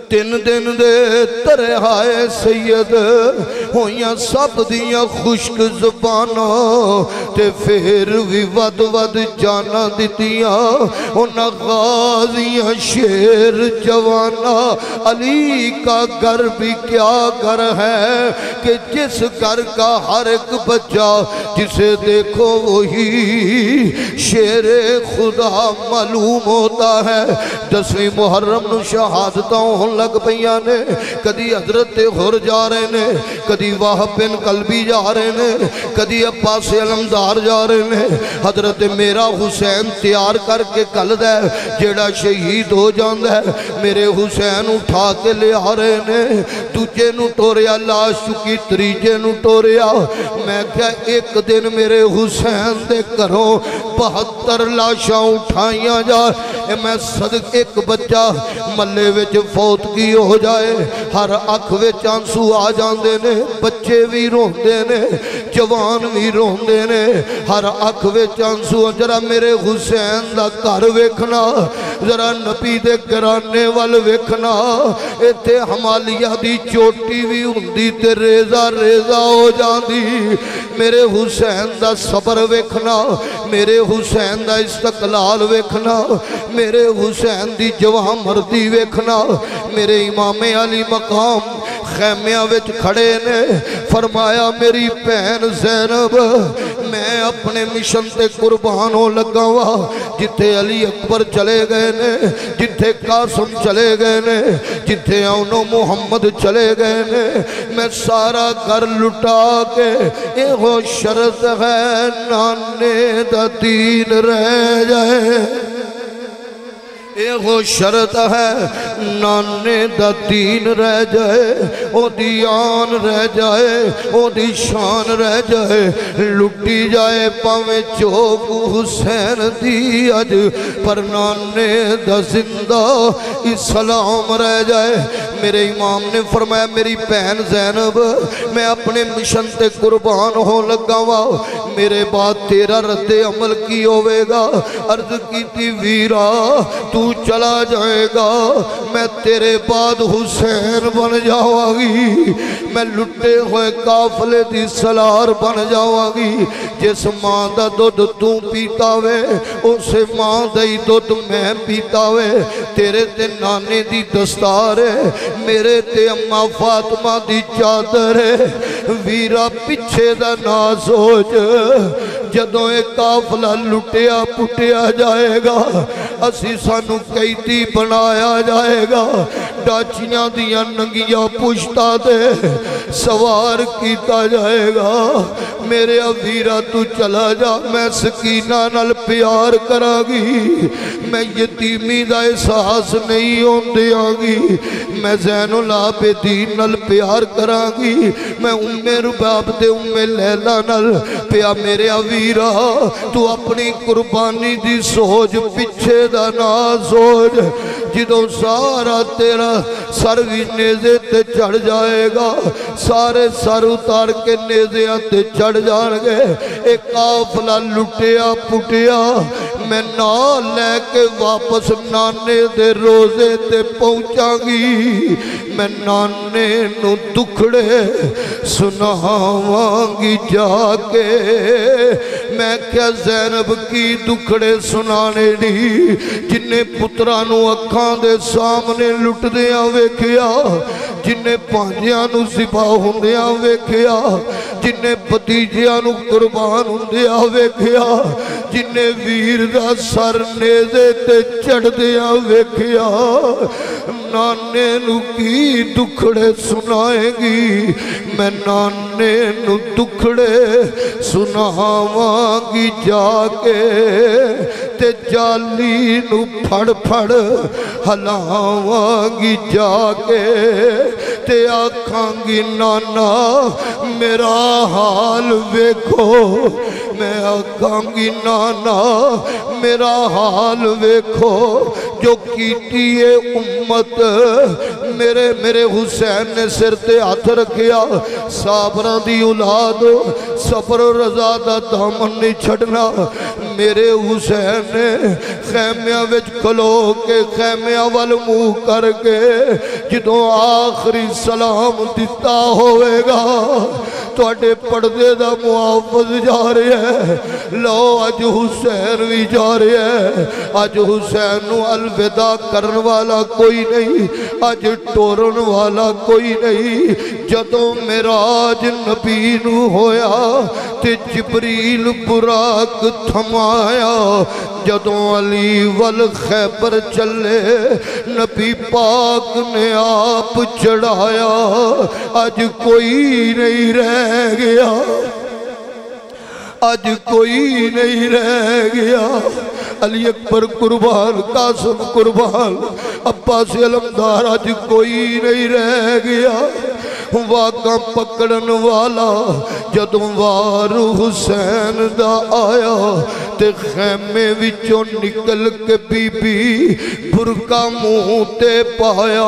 تین دن دے ترہائے سید ہویاں سب دیاں خشک زباناں تے پھر بھی ود ود جانا دیتیاں انہاں غازیاں شیر جوانا علی کا گھر بھی کیا گھر ہے کہ جس گھر کا ہر ایک بچہ جسے دیکھو وہی شیر خدا معلوم ہوتا ہے 10ویں محرم نو شہادتاں ہون لگ پیاں نے کدی حضرت غر جا رہے نے کدی واہب بن قلبی جا رہے نے کدی عباس علمدار جا رہے نے حضرت میرا حسین تیار کر کے کل دے جیڑا شہید ہو جاندہ ہے میرے حسین اٹھا کے لے آ رہے نے دوجے نو ٹوریا لاش چکی تریجے نو ٹوریا میں کیا ایک دن میرے حسین دے کروں 72 لاشاں اٹھائیاں جائے میں صدق ایک بچہ ملے وچ فوت کی ہو جائے ہر اکھ وچ آنسو آ جاندے نے بچے بھی روندے نے جوان بھی روندے نے ہر اکھ وچ آنسو ذرا میرے حسین دا گھر ویکھنا ذرا نبی دے گھرانے وال ویکھنا ایتھے حمالیہ دی چوٹی بھی ہوندی تے ریزہ ریزہ ہو جاندی میرے حسین دا صبر ویکھنا میرے حسین دا استقلال ویکھنا میرے حسین دی جوان مردی ویکھنا میرے امام علی مقام خیمیاں وچ کھڑے نے فرمایا میری بہن زینب میں اپنے مشن تے قربان ہو لگا وا جتھے علی اکبر چلے گئے نے جتھے قاسم چلے گئے نے جتھے اونو محمد چلے گئے نے میں سارا گھر لٹا کے ایہو شرط ہے نانے دا دین رہ جائے ایہو شرط ہے نانے دا دین رہ جائے او دی آن رہ جائے او دی شان رہ جائے لٹی جائے پاویں چوک حسین دی اج پر نانے دا زندہ اسلام رہ جائے میرے امام نے فرمایا میری بہن زینب میں اپنے مشن تے قربان ہو لگا وا میرے بعد تیرا رد عمل کی ہوئے گا عرض کی تھی ویرا تو چلا جائے گا میں تیرے بعد حسین بن جاؤں گی میں لٹے ہوئے قافلے دی سلار بن جاؤں گی جس ماں دا دودھ تو پیتا وے اسے ماں دائی دودھ میں پیتا وے تیرے تے نانے دی دستار ہے میرے تے اماں فاطمہ دی چادر ہے ویرا پچھے دا نہ سوچ جدوں ایک قافلہ لٹیا پٹیا جائے گا اسی سانو قیدی بنایا جائے گا ڈاچیاں دیاں ننگیاں پشتا دے سوار کیتا جائے گا میرے ویرا تو چلا جا میں سکینہ نال پیار کرا گی میں یتیمی دا احساس نہیں ہون دیا گی میں زین العابدین نال پیار کرا گی میں رباب دے لیلہ نال پیا میرے ویرا تو اپنی قربانی دی سوچ پچھے دا نا سوچ جدوں سارا تیرا سر بھی نیزے تے چڑھ جائے گا سارے سر اتار کے نیزیاں تے چڑھ جان گے ایک قافلہ لٹیا پٹیا میں نا لے کے واپس نانے دے روزے تے پہنچا گی میں نانے نو دکھڑے سناواں گی جا کے میں کیا زینب کی دکھڑے سنانے دی جنہیں پترانو اکھاں دے سامنے لٹ دیاں ویکھیا جنہیں پانجیاں نو ذبح ہوندیاں ویکھیا جنہیں بتیجیاں نو قربان ہوندیاں ویکھیا جنہیں ویر دا سر نیزے تے چڑھ دیاں ویکھیا نانے نو کی دکھڑے سنائے گی میں نانے نو دکھڑے سناواں گی جا کے تے جالی نو پھڑ پھڑ ہلاواں گی جا کے تے آکھاں گی نانا میرا حال ویکھو میں آکھاں گی نانا میرا حال ویکھو جو کیتی ہے امت میرے حسین نے سر تے ہاتھ رکھیا صابران دی اولاد صبر و رضا دا دامن نہیں چھڑنا میرے حسین نے خیمیاں وچ کھلو کے خیمیاں وال منہ کر کے جدوں آخری سلام دیتا ہوئے گا تواڈے پردے دا محافظ جا رہے ہیں لو اج حسین بھی جا رہے ہیں اج حسین نو الوداع کرن والا کوئی نہیں اج ٹورن والا کوئی نہیں جدوں معراج نبی نو ہویا تے جبریل براق تھمایا جدوں علی والخیبر چلے نبی پاک نے آپ چڑھایا اج کوئی نہیں رہ گیا آج کوئی نہیں رہ گیا علی اکبر قربان قاسم قربان عباس علمدار آج کوئی نہیں رہ گیا واقع پکڑن والا جدوں وار حسین دا آیا تے خیمے وچوں نکل کے بی بی برقع منہ تے پایا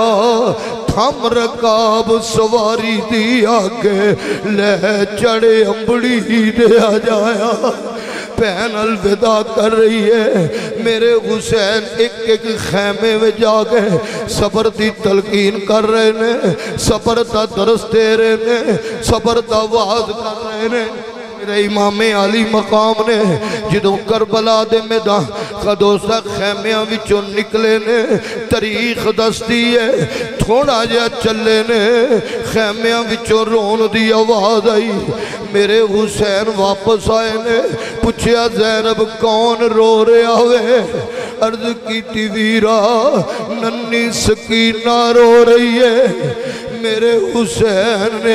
تھم رکاب سواری دی آگے لے چڑے امبڑی دیا جایا پہن الوداع کر رہی ہے میرے حسین ایک ایک خیمے میں جا گئے صبر دی تلقین کر رہے نے صبر دا درس دے رہے نے صبر دا واعظ کر رہے نے میرے امام علی مقام نے جدوں کربلا دے میدان خدوسہ خیمیاں وچوں نکلے نے تاریخ دستی ہے تھوڑا جا چلے نے خیمیاں وچوں رون دی آواز آئی میرے حسین واپس آئے نے پوچھیا زینب کون رو رہا ہوئے عرض کی ویرا ننی سکینہ رو رہی ہے میرے حسین نے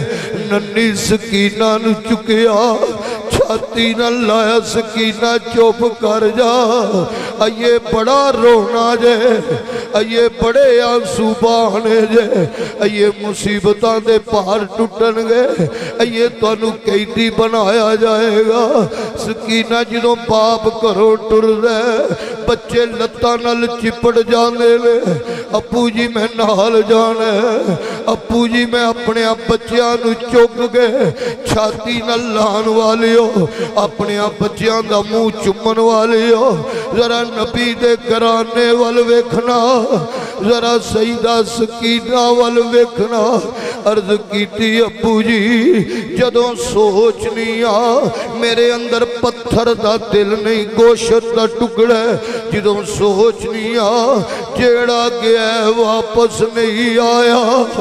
ننی سکینہ نو چکیا چھاتی نہ لایا سکینہ چوپ کر جا آئیے بڑا رونا جے آئیے بڑے آنسو بانے جے آئیے مصیبتاں دے پار ٹوٹن گے آئیے توانو قیدی بنایا جائے گا سکینہ جنہوں باپ کرو ٹر دے بچے لتا نل چپڑ جانے لے ابو جی میں نال جانے ابو جی میں اپنے بچیاں نو چوک گئے چھاتی نہ لان والی ہو اپنے بچیاں دا منہ چمن والی ہو ذرا نبی دے گرانے وال ویکھنا ذرا سیدہ سکینہ وال ویکھنا عرض کیتی ابو جی جدوں سوچنی میرے اندر پتھر دا دل نہیں گوشت دا ٹکڑا جدوں سوچنی جیڑا گیا واپس نہیں آیا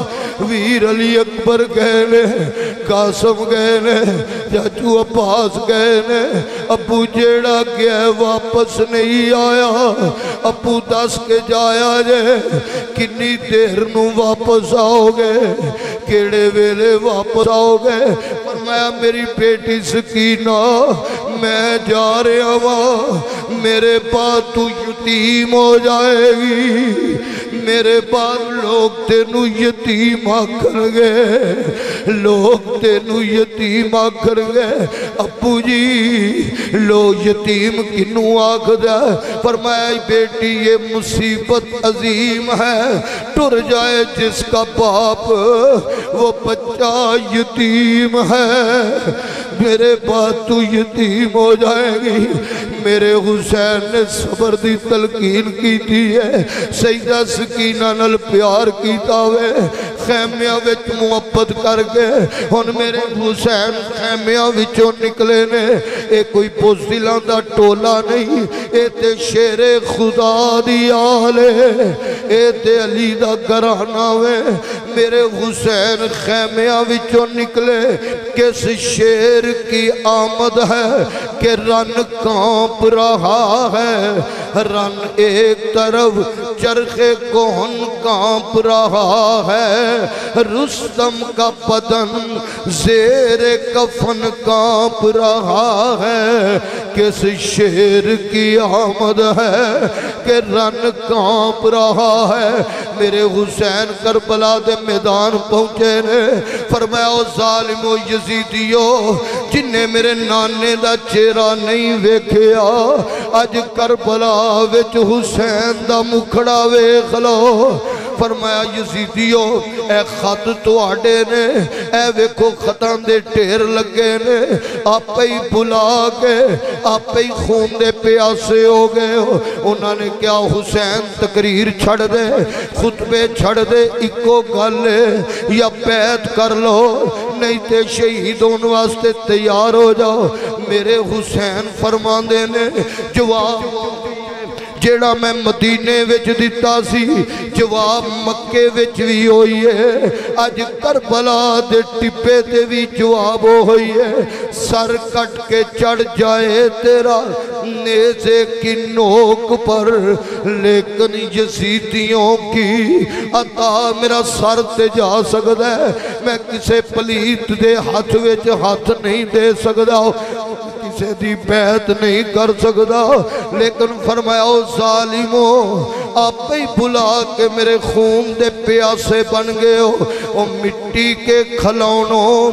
ویر علی اکبر گئے نے قاسم گئے نے چاچو عباس گئے نے ابو جیڑا گیا واپس نہیں آیا ابو دس کے جایا جے کنی دیر نو واپس آؤ گے کیڑے ویلے واپس آؤ گے فرمایا میری بیٹی سکینہ میں جا رہا ہوں میرے بعد تو یتیم ہو جائے گی میرے بعد لوگ تینو یتیم آکر گے لوگ تینو یتیم آکر گے ابو جی لوگ یتیم کنو آکر دے فرمایا بیٹی یہ مصیبت عظیم ہے ٹر جائے جس کا باپ وہ بچہ یتیم ہے میرے بعد تو یتیم ہو جائے گی میرے حسین نے صبر دی تلقین کی تھی ہے سیدہ سکینہ نل پیار کیتا ہوئے خیمیاں وچ محبت کر کے ہن میرے حسین خیمیاں وچوں نکلے نے اے کوئی بزدلاں دا ٹولا نہیں اے تے شیر خدا دی آلے اے تے علی دا گھرانہ وے میرے حسین خیمیاں وچوں نکلے کس شیر کی آمد ہے کہ رن کانپ رہا ہے رن ایک طرف چرخ کون کانپ رہا ہے رستم کا بدن زیر کفن کانپ رہا ہے کس شیر کی آمد ہے کہ رن کانپ رہا ہے میرے حسین کربلا دے میدان پہنچے نے فرمایا او ظالم و یزیدیو جنہیں میرے نانے دا چہرہ نہیں ویکھیا آج کربلا وچ حسین دا مکھڑا ویکھ لو فرمایا یزیدیو اے خط تو آڈے نے اے ویکھو خطاں دے ٹھیر لگے نے آپ ہی بلا کے آپ ہی خون دے پیاسے ہو گئے ہو انہوں نے کیا حسین تقریر چھڑ دے خطبے چھڑ دے اکو گلے یا بیعت کر لو نہیں تے شہید ہونے واسطے تیار ہو جاؤ میرے حسین فرمان دینے جواب جیڑا میں مدینے وچ دیتا سی جواب مکے وچ بھی ہوئی ہے آج کربلا دے ٹپے تے بھی جواب ہوئی ہے سر کٹ کے چڑھ جائے تیرا نیزے کی نوک پر لیکن یزیدیوں کی عطا میرا سر تے جا سکتا ہے میں کسے پلیت دے ہاتھ وچ ہاتھ نہیں دے سکتا کسے دی بیعت نہیں کر سکتا لیکن فرمایا ظالموں آپ ہی بلا کے میرے خون دے پیاسے بن گئے ہو او مٹی کے کھلونوں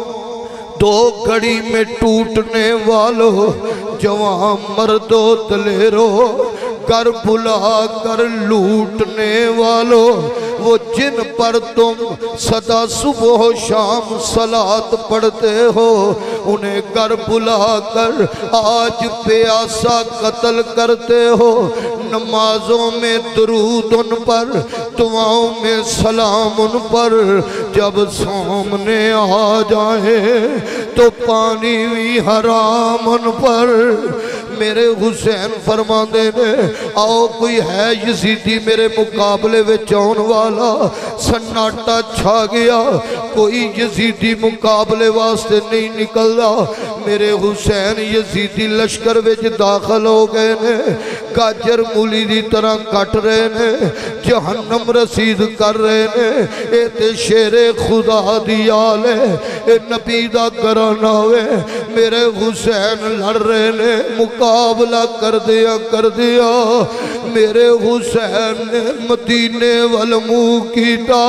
دو گھڑی میں ٹوٹنے والو جوان مردو دلیرو کر بلا کر لوٹنے والو وہ جن پر تم صدا صبح و شام صلاة پڑھتے ہو انہیں کر بلا کر آج پیاسا قتل کرتے ہو نمازوں میں درود ان پر دعاؤں میں سلام ان پر جب سامنے آ جائیں تو پانی بھی حرام ان پر میرے حسین فرما دینے آؤ کوئی ہے یزیدی میرے مقابلے وچ آن والا سناٹا چھا گیا کوئی یزیدی مقابلے واسطے نہیں نکلدا میرے حسین یزیدی لشکر وچ داخل ہو گئے نے گاجر مولی دی طرح کٹ رہے نے جہنم رسید کر رہے نے اے تے شیر خدا دی آل ہے اے نبی دا گھرانہ ہوئے میرے حسین لڑ رہے نے مقابلہ کر دیا میرے حسین نے مدینے والمو کیتا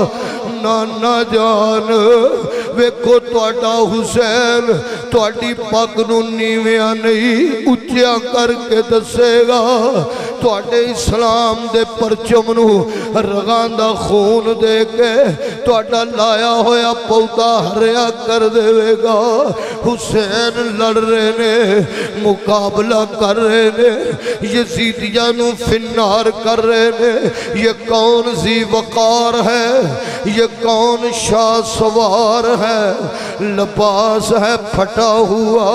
نانا جان ویکھو توڑا حسین توڑی پاکنو نیویاں نہیں اچھیا کر کے دسے گا توڑے اسلام دے پرچمنو رغاندہ خون دے کے توڑا لایا ہویا پودا ہریا کر دے گا حسین لڑ رہے نے مقابلہ کر رہے نے یزیدیانو فنار کر رہے نے یہ کون ذی وقار ہے یہ کون شاہ سوار ہے لباس ہے پھٹا ہوا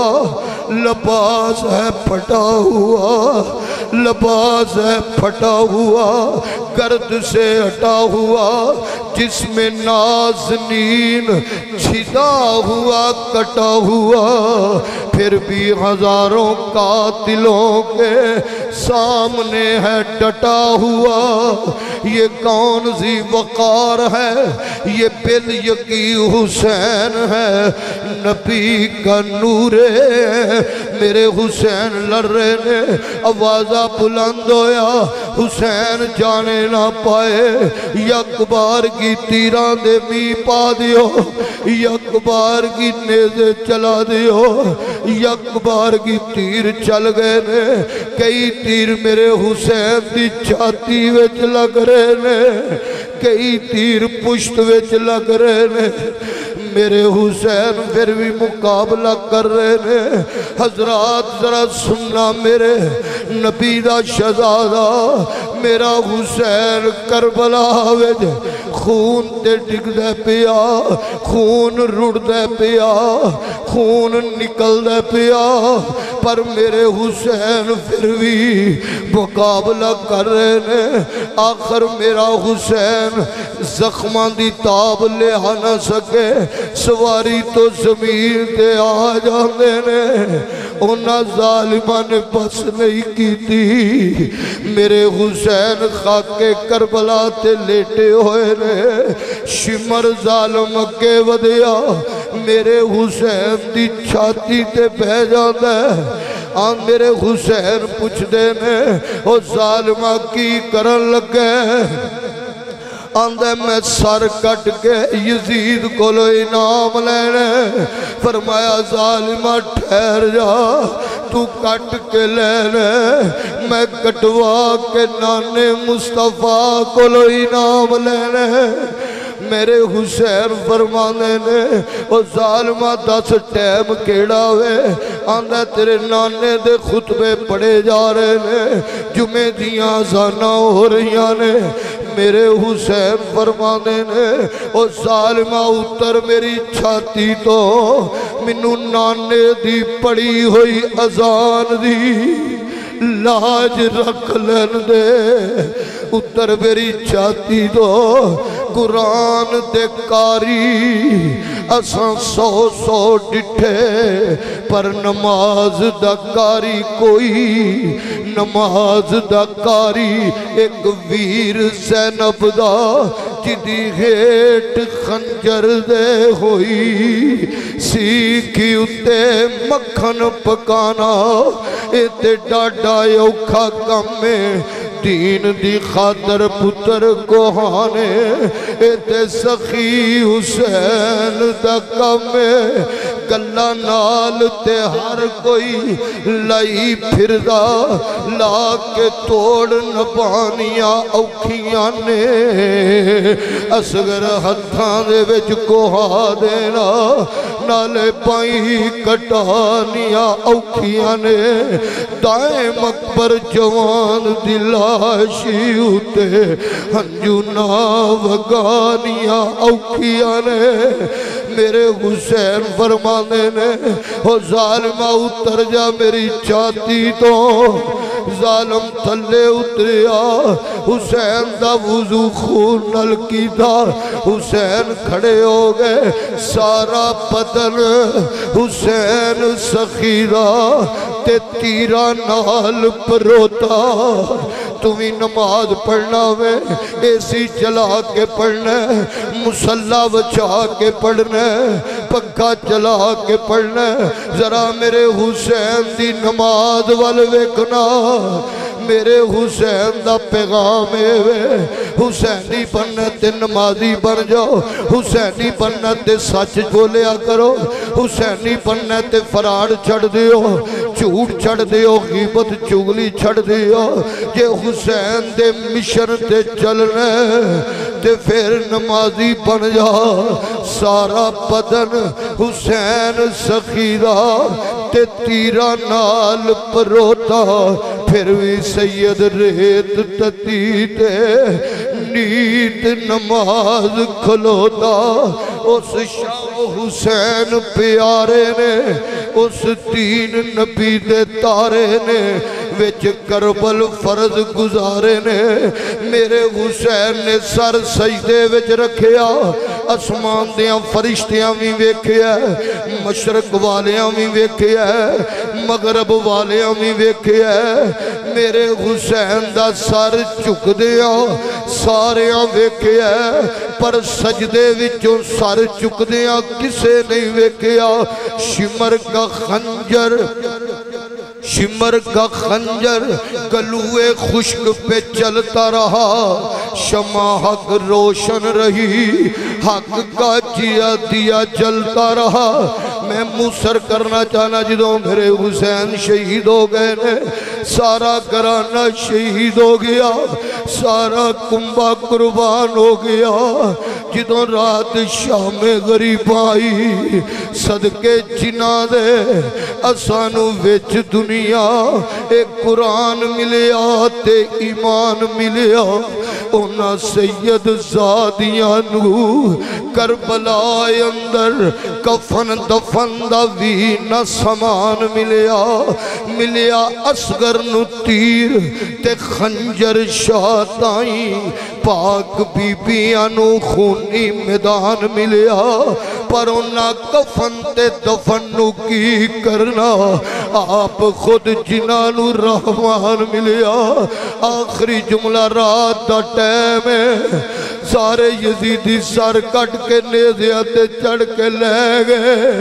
لباس ہے پھٹا ہوا لباس ہے پھٹا ہوا گرد سے ہٹا ہوا جس میں نازنین چھدا ہوا کٹا ہوا پھر بھی ہزاروں قاتلوں کے سامنے ہے ڈٹا ہوا یہ کون ذی وقار ہے یہ بل یقی حسین ہے نبی کا نور ہے میرے حسین لڑ رہے نے آوازہ بلند ہویا حسین جانے نہ پائے یک بار کی تیران دے بھی پا دیو یک بار کی نیزے چلا دیو یک بار کی تیر چل گئے نے کئی تیر میرے حسین دی چھاتی وچ لگ رہے نے کئی تیر پشت وچ لگ رہے نے میرے حسین پھر بھی مقابلہ کر رہے نے حضرات ذرا سننا میرے نبی دا شہزادہ میرا حسین کربلا وچ خون تے ڈگ دے پیا خون رڑ دے پیا خون نکل دے پیا پر میرے حسین پھر بھی مقابلہ کر رہے نے آخر میرا حسین زخمان دی تاب لے نہ سکے سواری تو زمین تے آ جاندے نے انہاں ظالمہ نے بس نہیں کی تھی میرے حسین خاک کربلا تے لیٹے ہوئے نے شمر ظالم اگے ودیا میرے حسین دی چھاتی تے بہ جاندہ ہے میرے حسین پوچھ دے نے او ظالمہ کی کرن لگے آندے میں سر کٹ کے یزید کو لو انعام لینے فرمایا ظالمہ ٹھہر جا تو کٹ کے لینے میں کٹوا کے نانے مصطفیٰ کو لو انعام لینے میرے حسین فرمانے نے او ظالمہ دس ٹیم کیڑا ہوئے آندہ تیرے نانے دے خطبے پڑے جا رہے نے جمعے دیاں زانہ ہو رہیاں نے میرے حسین فرمانے نے او ظالمہ اتر میری چھاتی تو منو نانے دی پڑی ہوئی اذان دی لاج رکھ لین دے اتر میری چھاتی تو قرآن دے کاری اساں سو ڈٹھے پر نماز دا کاری کوئی نماز دا کاری ایک ویر زینب دا جدی ہیٹ خنجر دے ہوئی سیکھی اتے مکھن پکانا ایتے ڈاڈا یوکھا کم میں دین دی خاطر پتر کوہانے ایتے سخی حسین دا کم گلہ نال تے ہر کوئی لائی پھر دا لا کے توڑ نبانیاں اوکھیاں نے اسگر ہتھاں دے وچ کوہا دینا نالے پائی کٹانیاں اوکھیاں نے دائیں مقبر جوان دلاشی ہوتے ہنجو ناوگانیاں اوکھیاں نے میرے حسین فرمانے نے او ظالمہ اتر جا میری چھاتی تو ظالم تھلے اتریا حسین دا وضو خون نلکی تھا حسین کھڑے ہو گئے سارا بدن حسین سخیرہ تے تیرہ نال پروتا تمہیں نماز پڑھنا میں ایسی چلا کے پڑھنا مسلح بچا کے پڑھنا پکا چلا کے پڑھنا ذرا میرے حسین دی نماز والویکنا میرے حسین دا پیغام ہے حسینی بننا تے نمازی بن جاؤ حسینی بننا تے سچ بولیا کرو حسینی بننا تے فراڈ چھڑ دیو جھوٹ چھڑ دیو غیبت چگلی چھڑ دیو جے حسین دے مشن تے چلنے تے پھر نمازی بن جا سارا بدن حسین سخیرہ تے تیرہ نال پروتا پھر بھی سید ریت تتی تے نیت نماز کھلوتا اس شاہ حسین پیارے نے اس تین نبی دے تارے نے وچ کربل فرض گزارے نے میرے حسین نے سر سجدے وچ رکھیا اسمان دیاں فرشتیاں بھی ویکھیا مشرق والیاں بھی ویکھیا مغرب والیاں بھی ویکھیا میرے حسین دا سر چک دیا ساریاں ویکھیا پر سجدے وچوں سر چک دیا کسے نہیں ویکھیا شمر کا خنجر گلوے خشک پہ چلتا رہا شمع حق روشن رہی حق کا جیا دیا جلتا رہا میں مصر کرنا چاہنا جدوں میرے حسین شہید ہو گئے نے سارا گرانہ شہید ہو گیا سارا کنبہ قربان ہو گیا جدوں رات شام غریب آئی صدقے جنہ دے اسانو وچ دنیا ایک قرآن ملیا تے ایمان ملیا اونا سید زادیاں نو کربلا اندر کفن دفن دا بھی نہ سامان ملیا اصغر نو تیر تے خنجر شاتائیں پاک بی بیاں نو خونی میدان ملیا پر اونا کفن تے دفن نو کی کرنا آپ خود جنانو رحمان ملیا آخری جملہ رات دا ٹیم ہے سارے یزیدی سر کٹ کے نیزیاں تے چڑھ کے لے گئے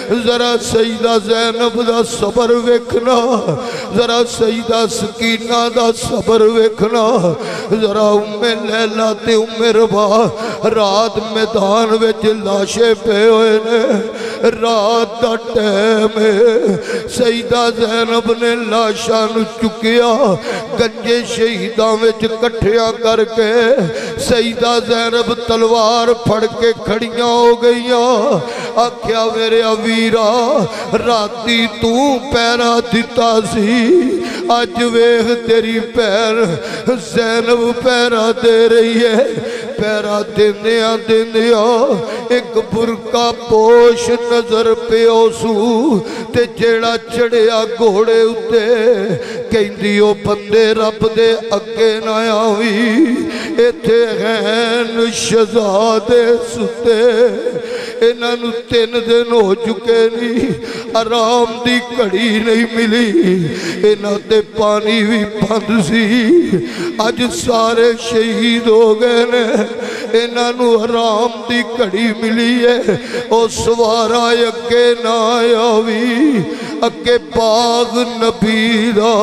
ذرا سیدہ زینب دا صبر ویکھنا ذرا سیدہ سکینہ دا صبر ویکھنا ذرا لیلہ تے ربا رات میدان وچ لاشے پہ ہوئے نے رات دا ٹیم سیدہ زینب نے لاشاں نو چکیا گنجے شہیداں وچ کٹھیاں کر کے سیدہ زینب تلوار پھڑ کے کھڑیاں ہو گئیاں آکھیا میرے ویرا راتی تو پیرا دیتا سی آج ویخ تیری پیر زینب پیرا دے رہی ہے پیرا دیندیاں ایک برکا پوش نظر پہ اوسو تے جیڑا چڑیا گھوڑے اتے کہندیو بندے رب دے اگے نہ آوی ایتھے غین شہزادے ستے انہاں نو 3 دن ہو چکے نہیں آرام دی کڑی نہیں ملی انہاں تے پانی بھی بند سی اج سارے شہید ہو گئے نے انہاں نو آرام دی کڑی ملی ہے او سوارا اگے نہ آوی اگے باغ نبی دا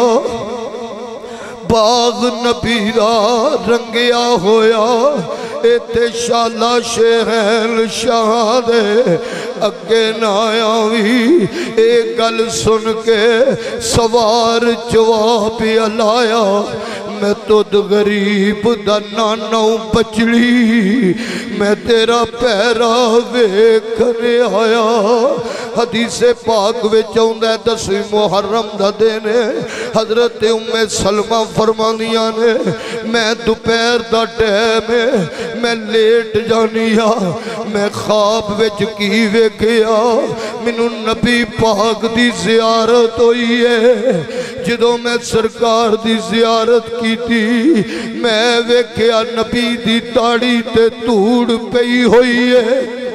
رنگیا ہویا ایتے شالا شہل شاہ دے اگے نہ آوی ایک گل سن کے سوار جواب علایا میں تو غریب دا ناناؤ بچڑی میں تیرا پیرا ویکھنے آیا حدیث پاک وچ آوندا 10 محرم دا دن حضرت سلمہ فرمانیاں نے میں دوپہر دا ٹائم میں لیٹ جانیا میں خواب وچ کی ویکھیا مینوں نبی پاک دی زیارت ہوئی ہے جدوں میں سرکار دی زیارت کی تھی میں ویکھیا نبی دی داڑھی تے دھوڑ پئی ہوئی ہے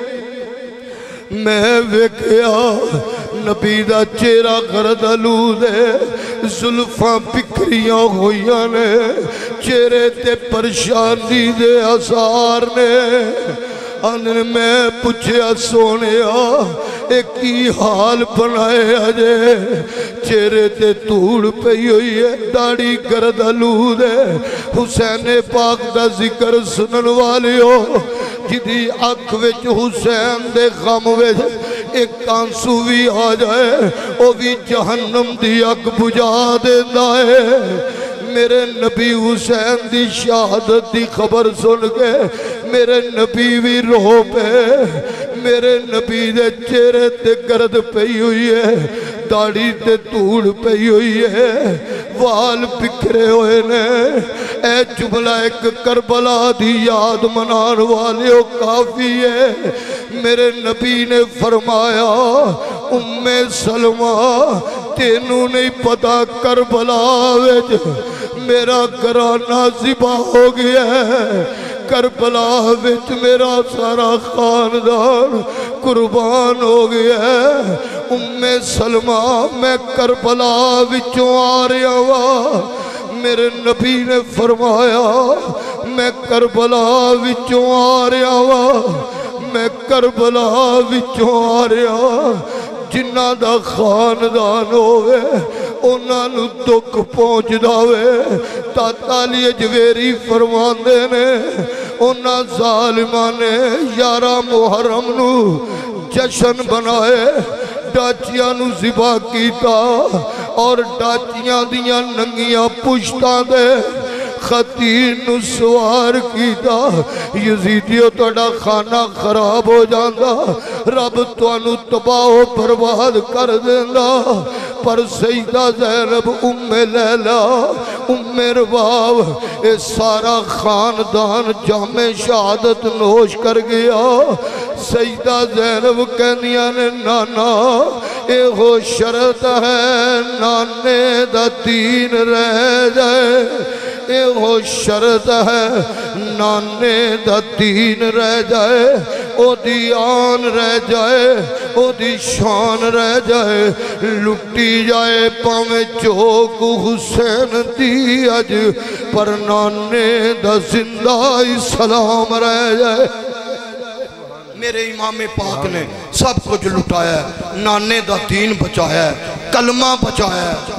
میں ویکھیا نبی دا چہرہ گردالود ہے زلفاں بکھریاں ہوئیاں نے چہرے تے پریشانی دے آثار نے انہیں میں پوچھیا سونیا ایک کی حال بنائے اجے چہرے تے دھوڑ پئی ہوئی ہے داڑھی گردالود ہے حسین پاک دا ذکر سنن والے ہو جدی اکھ وچ حسین دے غم وچ ایک آنسو بھی آ جائے وہ بھی جہنم دی اگ بجھا دیندا ہے میرے نبی حسین دی شہادت دی خبر سن کے میرے نبی بھی رو پہ میرے نبی دے چہرے تے گرد پئی ہوئی ہے داڑھی تے دھوڑ پئی ہوئی ہے وال بکھرے ہوئے نے اے جملہ ایک کربلا دی یاد منان والے ہو کافی ہے میرے نبی نے فرمایا ام سلمہ تینوں نہیں پتا کربلا وچ میرا گھرانہ ذبح ہو گیا ہے کربلا وچ میرا سارا خاندان قربان ہو گیا ہے ام سلمہ میں کربلا وچوں آ رہا ہوا میرے نبی نے فرمایا میں کربلا وچوں آ رہا ہوا میں کربلا وچوں آ رہا جنہ دا خاندان ہوئے انہاں نو دکھ پہنچ داوے تاتالی اجویری فرماندے نے انہاں ظالمہ نے 11 محرم نو جشن بنائے ڈاچیاں نو ذبح کیتا اور ڈاچیاں دیاں ننگیاں پشتاں دے خطیر نو سوار کیتا یزیدیو توڑا خانہ خراب ہو جاندہ رب توانو تباہ و برباد کر دیندہ پر سیدہ زینب ام لیلہ ام رباب اے سارا خاندان جامع شہادت نوش کر گیا سیدہ زینب کہنیاں نے نانا اے ہو شرط ہے نانے دا دین رہ جائے اے ہو شرط ہے نانے دا دین رہ جائے او دی آن رہ جائے او دی شان رہ جائے لٹی جائے پاویں چوک حسین دی اج پر نانے دا زندہ اسلام رہ جائے میرے امام پاک نے سب کچھ لٹایا ہے، نانے دا دین بچایا ہے، کلمہ بچایا ہے۔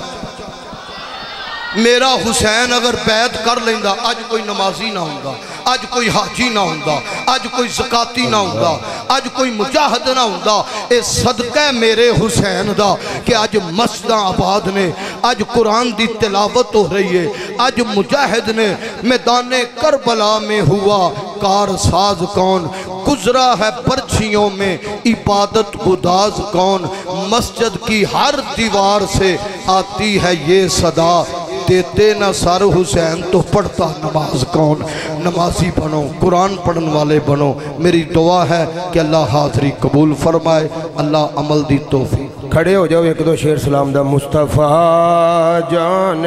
میرا حسین اگر بیعت کر لیندہ آج کوئی نمازی نہ ہوندہ، آج کوئی حاجی نہ ہوندہ، آج کوئی زکاتی نہ ہوندہ، آج کوئی مجاہد نہ ہوندہ۔ اے صدقہ میرے حسین دا کہ آج مسجدہ آباد نے، آج قرآن دی تلاوت ہو رہی ہے، آج مجاہد نے میدان کربلا میں ہوا کار ساز کون، گزرا ہے پرچھیوں میں عبادت گداز کون، مسجد کی ہر دیوار سے آتی ہے یہ صدا، دیتے نہ سر حسین تو پڑھتا نماز کون۔ نمازی بنو، قرآن پڑھن والے بنو۔ میری دعا ہے کہ اللہ حاضری قبول فرمائے، اللہ عمل دی توفیق۔ کھڑے ہو جاؤ ایک دو شعر سلام دا۔ مصطفیٰ جان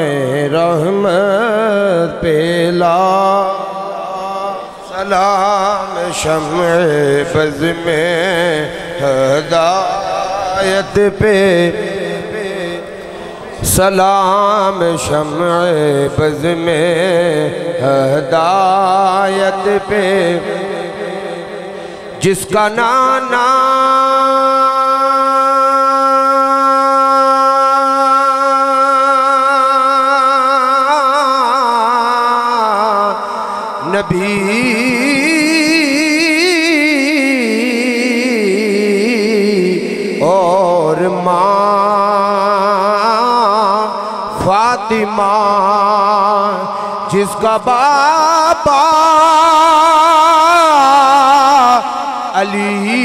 رحمت پیلا، سلام شمع بز میں ہدایت پہ، سلام شمع بز میں ہدایت پہ، جس کا نانا نبی اور ماں فاطمہ، جس کا باپا علی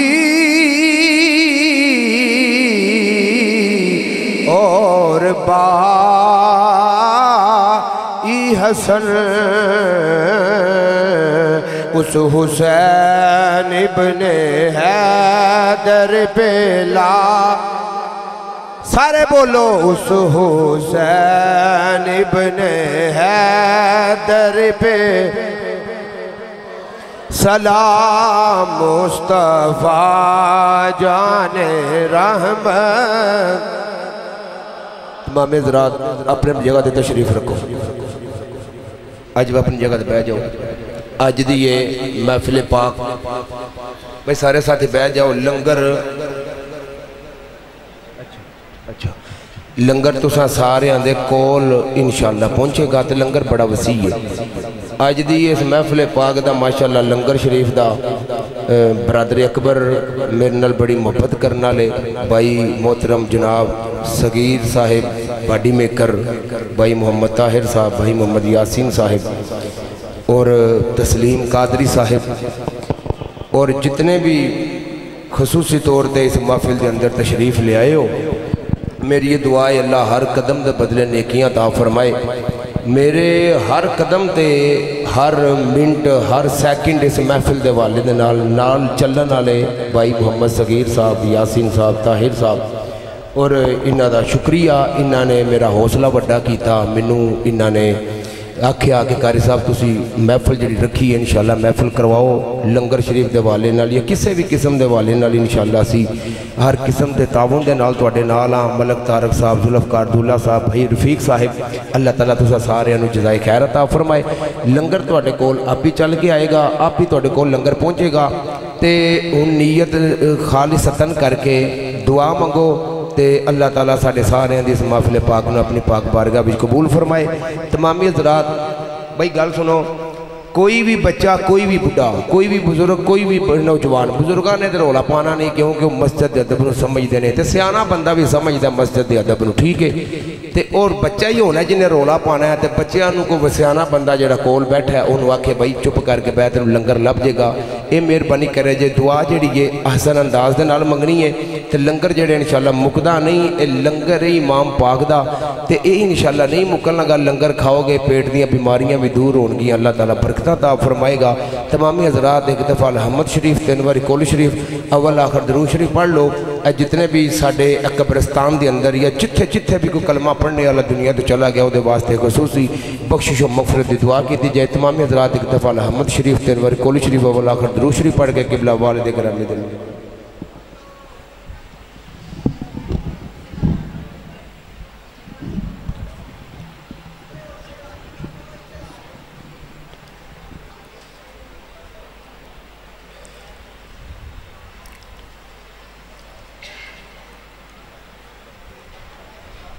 اور بائی حسن، اس حسین ابن حیدر پہ لا، سارے بولو اس حسین ابن حیدر پہ سلام، مصطفیٰ جان رحمت۔ تمام حضرات اپنے جگہ دے تشریف رکھو، آج وہ اپنی جگہ دے بیٹھ جاؤ۔ آج دی یہ محفل پاک بھائی سارے ساتھی بیٹھ جاؤ۔ لنگر اچھا لنگر تو سارے آندے کول انشاءاللہ پہنچے گا، تو لنگر بڑا وسیع ہے۔ آج دی اس محفل پاک دا ماشاءاللہ لنگر شریف دا برادر اکبر میرے نال بڑی محبت کرنا لے، بھائی محترم جناب صغیر صاحب باڈی میکر، بھائی محمد طاہر صاحب، بھائی محمد یاسین صاحب اور تسلیم قادری صاحب، اور جتنے بھی خصوصی طور تے اس محفل دے اندر تشریف لے آئے ہو، میری یہ دعا ہے اللہ ہر قدم دے بدلے نیکیاں عطا فرمائے۔ میرے ہر قدم تے ہر منٹ ہر سیکنڈ اس محفل دے والد نال چلن والے بھائی محمد صغیر صاحب، یاسین صاحب، طاہر صاحب، اور انہاں دا شکریہ، انہاں نے میرا حوصلہ بڑا کیتا، مینوں انہاں نے آکھیا کہ قاری صاحب تسی محفل جڑی رکھی ہے انشاءاللہ محفل کرواؤ لنگر شریف دے والے نال یا کسی بھی قسم دے والے نال، انشاءاللہ اسی ہر قسم دے تعاون دے نال تواڈے نال ہاں۔ ملک طارق صاحب، ذوالفقار دولہ صاحب، بھائی رفیق صاحب، اللہ تعالیٰ تسا سارے انہوں جزائے خیر عطا فرمائے۔ لنگر تواڈے کول آپ ہی چل کے آئے گا، آپ ہی تواڈے کول لنگر پہنچے گا، تے ان نیت خالصتاً کر کے دعا منگو تے اللہ تعالیٰ ساڑھے سارے ہیں اس محفل پاک نے اپنی پاک بارگاہ بھی قبول فرمائے۔ تمامی حضرات بھائی گل سنو، کوئی بھی بچہ، کوئی بھی بڑھا، کوئی بھی بزرگ، کوئی بھی نوجوان، بزرگاں نے رولا پانا نہیں کیونکہ وہ مسجد دے ادب نو سمجھدے نے، تے سیانا بندہ بھی سمجھدا مسجد دے ادب نو، ٹھیک ہے، تے اور بچہ ہی ہونا جنہیں رولا پانا ہے، تے بچیاں نو کو سیانا بندہ جڑا کول بیٹھا ہے انہوں آکھے بھائی چپ کر کے بیٹھ لنگر لب جے گا، اے مہربانی کرے جے دعا جڑی ہے احسن انداز دے نال منگنی ہے، تے لنگر جڑے انشاءاللہ مکدا نہیں، اے لنگر ہے امام پاک دا، تے اے انشاءاللہ نہیں مکن لگا، لنگر کھاؤ گے پیٹ دیاں بیماریاں بھی دور ہون گی، اللہ تعالیٰ برکتہ عطا فرمائے گا۔ تمامی حضرات ایک دفعہ الحمد شریف، تین باری کول شریف، اول آخر درود شریف پڑھ لو۔ جتنے بھی ساڑھے قبرستان دے اندر یا جتھے بھی کوئی کلمہ پڑھنے والا دنیا تو چلا گیا، وہ واسطے خصوصی بخشش و مغفرت دی دعا کی دی جائے۔ تمامی حضرات ایک دفعہ الحمد شریف، تین باری کول شریف، اول آخر درود شریف پڑھ کے قبلہ والد گرامی دل میں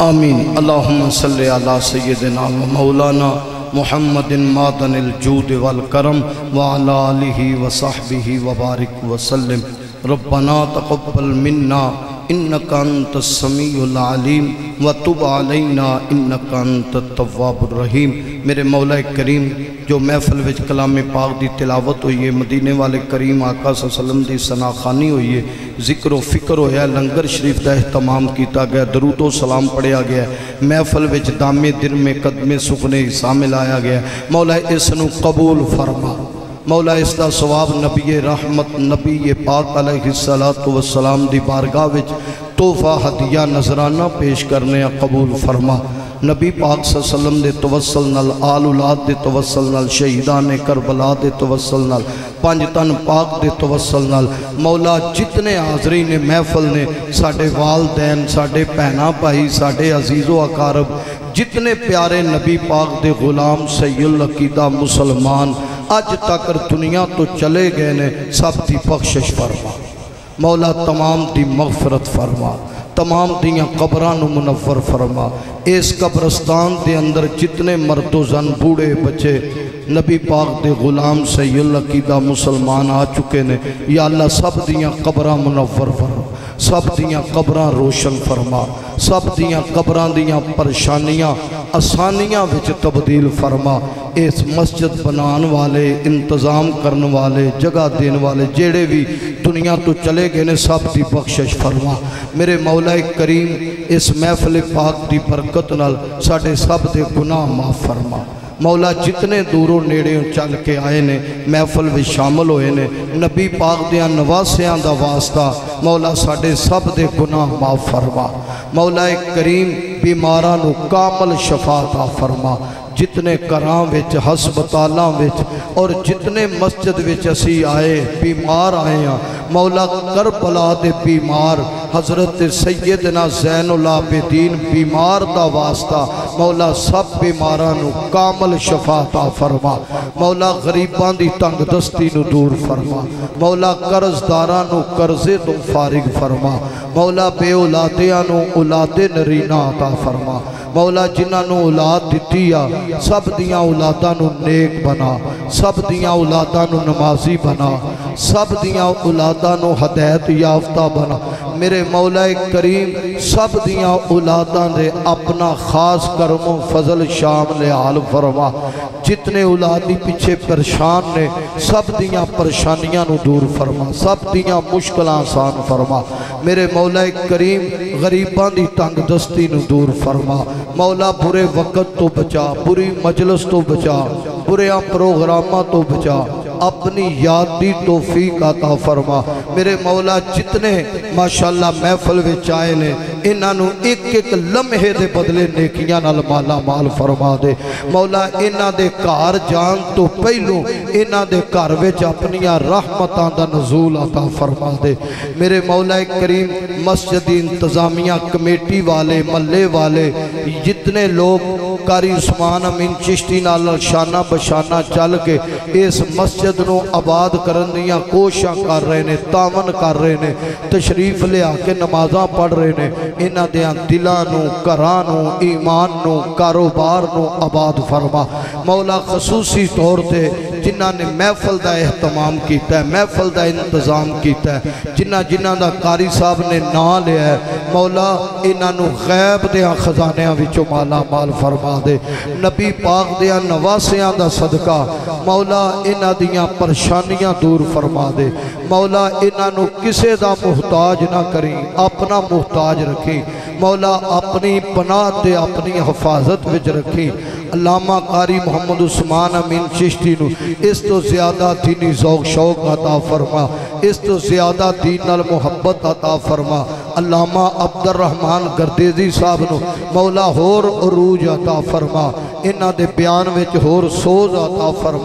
آمین۔ اللہم صلی علی سیدنا و مولانا محمد مادن الجود والکرم وعلی آلہ وصحبہ وبارک وسلم۔ ربنا تقبل منا انکا انت السمیع العلیم وتب علینا انکا انت التواب الرحیم۔ میرے مولا کریم جو محفل وچ کلام پاک دی تلاوت ہوئی ہے، مدینے والے کریم آقا صلی اللہ علیہ وسلم دی ثنا خوانی ہوئی ہے، ذکر و فکر ہویا، لنگر شریف دا اہتمام کیتا گیا، درود و سلام پڑھیا گیا، محفل وچ دامے دن میں قدمے سکھنے شامل آیا گیا۔ مولا اس نو قبول فرما، مولا اس دا ثواب نبی رحمت نبی پاک علیہ السلام دی بارگاہ وچ تحفہ ہدیہ نظرانہ پیش کرنے قبول فرما۔ نبی پاک صلی اللہ علیہ وسلم دے توسل نال، آل اولاد دے توسل نال، شہیدان کربلا دے توسل نال، پانچ تن پاک دے توسل نال، مولا جتنے حاضرین محفل نے، ساڑھے والدین، ساڑھے پہنا بھائی، ساڑھے عزیز و اقارب، جتنے پیارے نبی پاک دے غلام سید العقیدہ مسلمان اج تک دنیا تو چلے گئے نے، سب دی بخشش فرما مولا، تمام دی مغفرت فرما، تمام دیاں قبران و منور فرما۔ اس قبرستان دے اندر جتنے مرد و زن بوڑے بچے نبی پاک دے غلام سید العقیدہ مسلمان آ چکے نے، یا اللہ سب دیاں قبران منور فرما، سب دیاں قبران روشن فرما، سب دیاں قبران دیاں پریشانیاں آسانیاں وچ تبدیل فرما۔ اس مسجد بنان والے، انتظام کرن والے، جگہ دین والے جیڑے بھی دنیا تو چلے گئے نے، سب دی بخشش فرما۔ میرے مولا کریم اس محفل پاک دی برکت نال ساڑھے سب دے گناہ معاف فرما۔ مولا جتنے دوروں نیڑے چل کے آئے نے، محفل بھی شامل ہوئے نے، نبی پاک دیاں نواسیاں دا واسطہ مولا ساڑھے سب دے گناہ معاف فرما۔ مولا کریم بیمارانو کامل شفا عطا فرما۔ جتنے کرام وچ، ہسپتالاں وچ اور جتنے مسجد وچ اسی آئے بیمار آئے ہیں، مولا کربلا دے بیمار حضرت سیدنا زین العابدین بیمار دا واسطہ مولا سب بیمارانو کامل شفا عطا فرما۔ مولا غریبان دی تنگ دستی نو دور فرما، مولا قرض دارانو قرضے تو فارغ فرما، مولا بے اولادیانو اولاد نرینہ عطا فرما۔ مولا جنہاں نو اولاد دیتیا سب دیاں اولادانو نیک بنا، سب دیاں اولادانو نمازی بنا، سب دیاں اولادانو ہدایت یافتہ بنا۔ میرے مولا کریم سب دیاں اولاداں دے اپنا خاص کرم و فضل شامل حال فرما۔ جتنے اولادی پیچھے پریشان نے، سب دیاں پریشانیاں نو دور فرما، سب دیاں مشکلیں آسان فرما۔ میرے مولا کریم غریبان دی تنگ دستی نو دور فرما۔ مولا برے وقت تو بچا، بری مجلس تو بچا، برے پروگرامہ تو بچا، اپنی یادی توفیق عطا فرما۔ میرے مولا جتنے ماشاءاللہ محفل وچ آئے نے، انہاں ایک ایک لمحے دے بدلے نیکیاں نال مالا مال فرما دے۔ مولا انہاں دے گھر جان تو پہلو انہاں دے گھر وچ اپنیاں رحمتاں دا نزول عطا فرما دے۔ میرے مولا کریم مسجد انتظامیہ کمیٹی والے، محلے والے، جتنے لوگ قاری عثمان امین چشتی نال شانہ بشانہ چل کے اس مسجد نو آباد کرن دیاں کوشاں کر رہے نے، تعاون کر رہے نے، تشریف لے آ کے نمازاں پڑھ رہے نے، انہاں دیاں دلاں نو، گھراں نو، ایمان نو، کاروبار نو آباد فرما۔ مولا خصوصی طور تے جنہاں نے محفل دا اہتمام کیتا ہے، محفل دا انتظام کیتا ہے، جنہاں دا قاری صاحب نے نام لیا ہے، مولا انہاں نو غیب دیاں خزانیاں وچوں مالا مال فرما دے۔ نبی پاک دیاں نواسیاں دا صدقہ مولا انہاں دیاں پریشانیاں دور فرما دے۔ مولا انہاں نو کسے دا محتاج نہ کریں، اپنا محتاج رکھیں۔ مولا اپنی پناہ دے، اپنی حفاظت وچ رکھیں۔ علامہ قاری محمد عثمان امین چشتی نو اس تو زیادہ دینی ذوق شوق عطا فرما، اس تو زیادہ دین نال محبت عطا فرما۔ علامہ عبد الرحمن گردیزی صاحب نو مولا ہور عروج عطا فرما، انہاں دے بیان وچ ہور سوز عطا فرما۔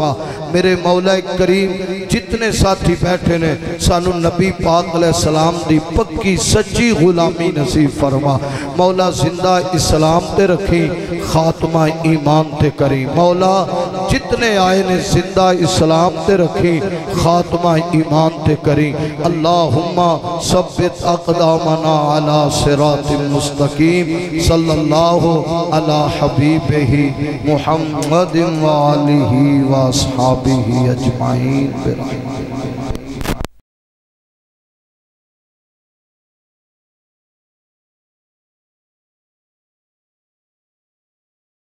میرے مولا کریم جتنے ساتھی بیٹھے نے سانو نبی پاک علیہ السلام دی پکی سچی غلامی نصیب فرما مولا زندہ اسلام تے رکھی خاتمہ ایمان تے کری مولا جتنے آئے نے زندہ اسلام تے رکھی خاتمہ ایمان تے کری اللہم ثبت اقدامنا علی صراط مستقیم صلی اللہ علی حبیبہ محمد وآلہ واصحابہ اجمعین برحمتہ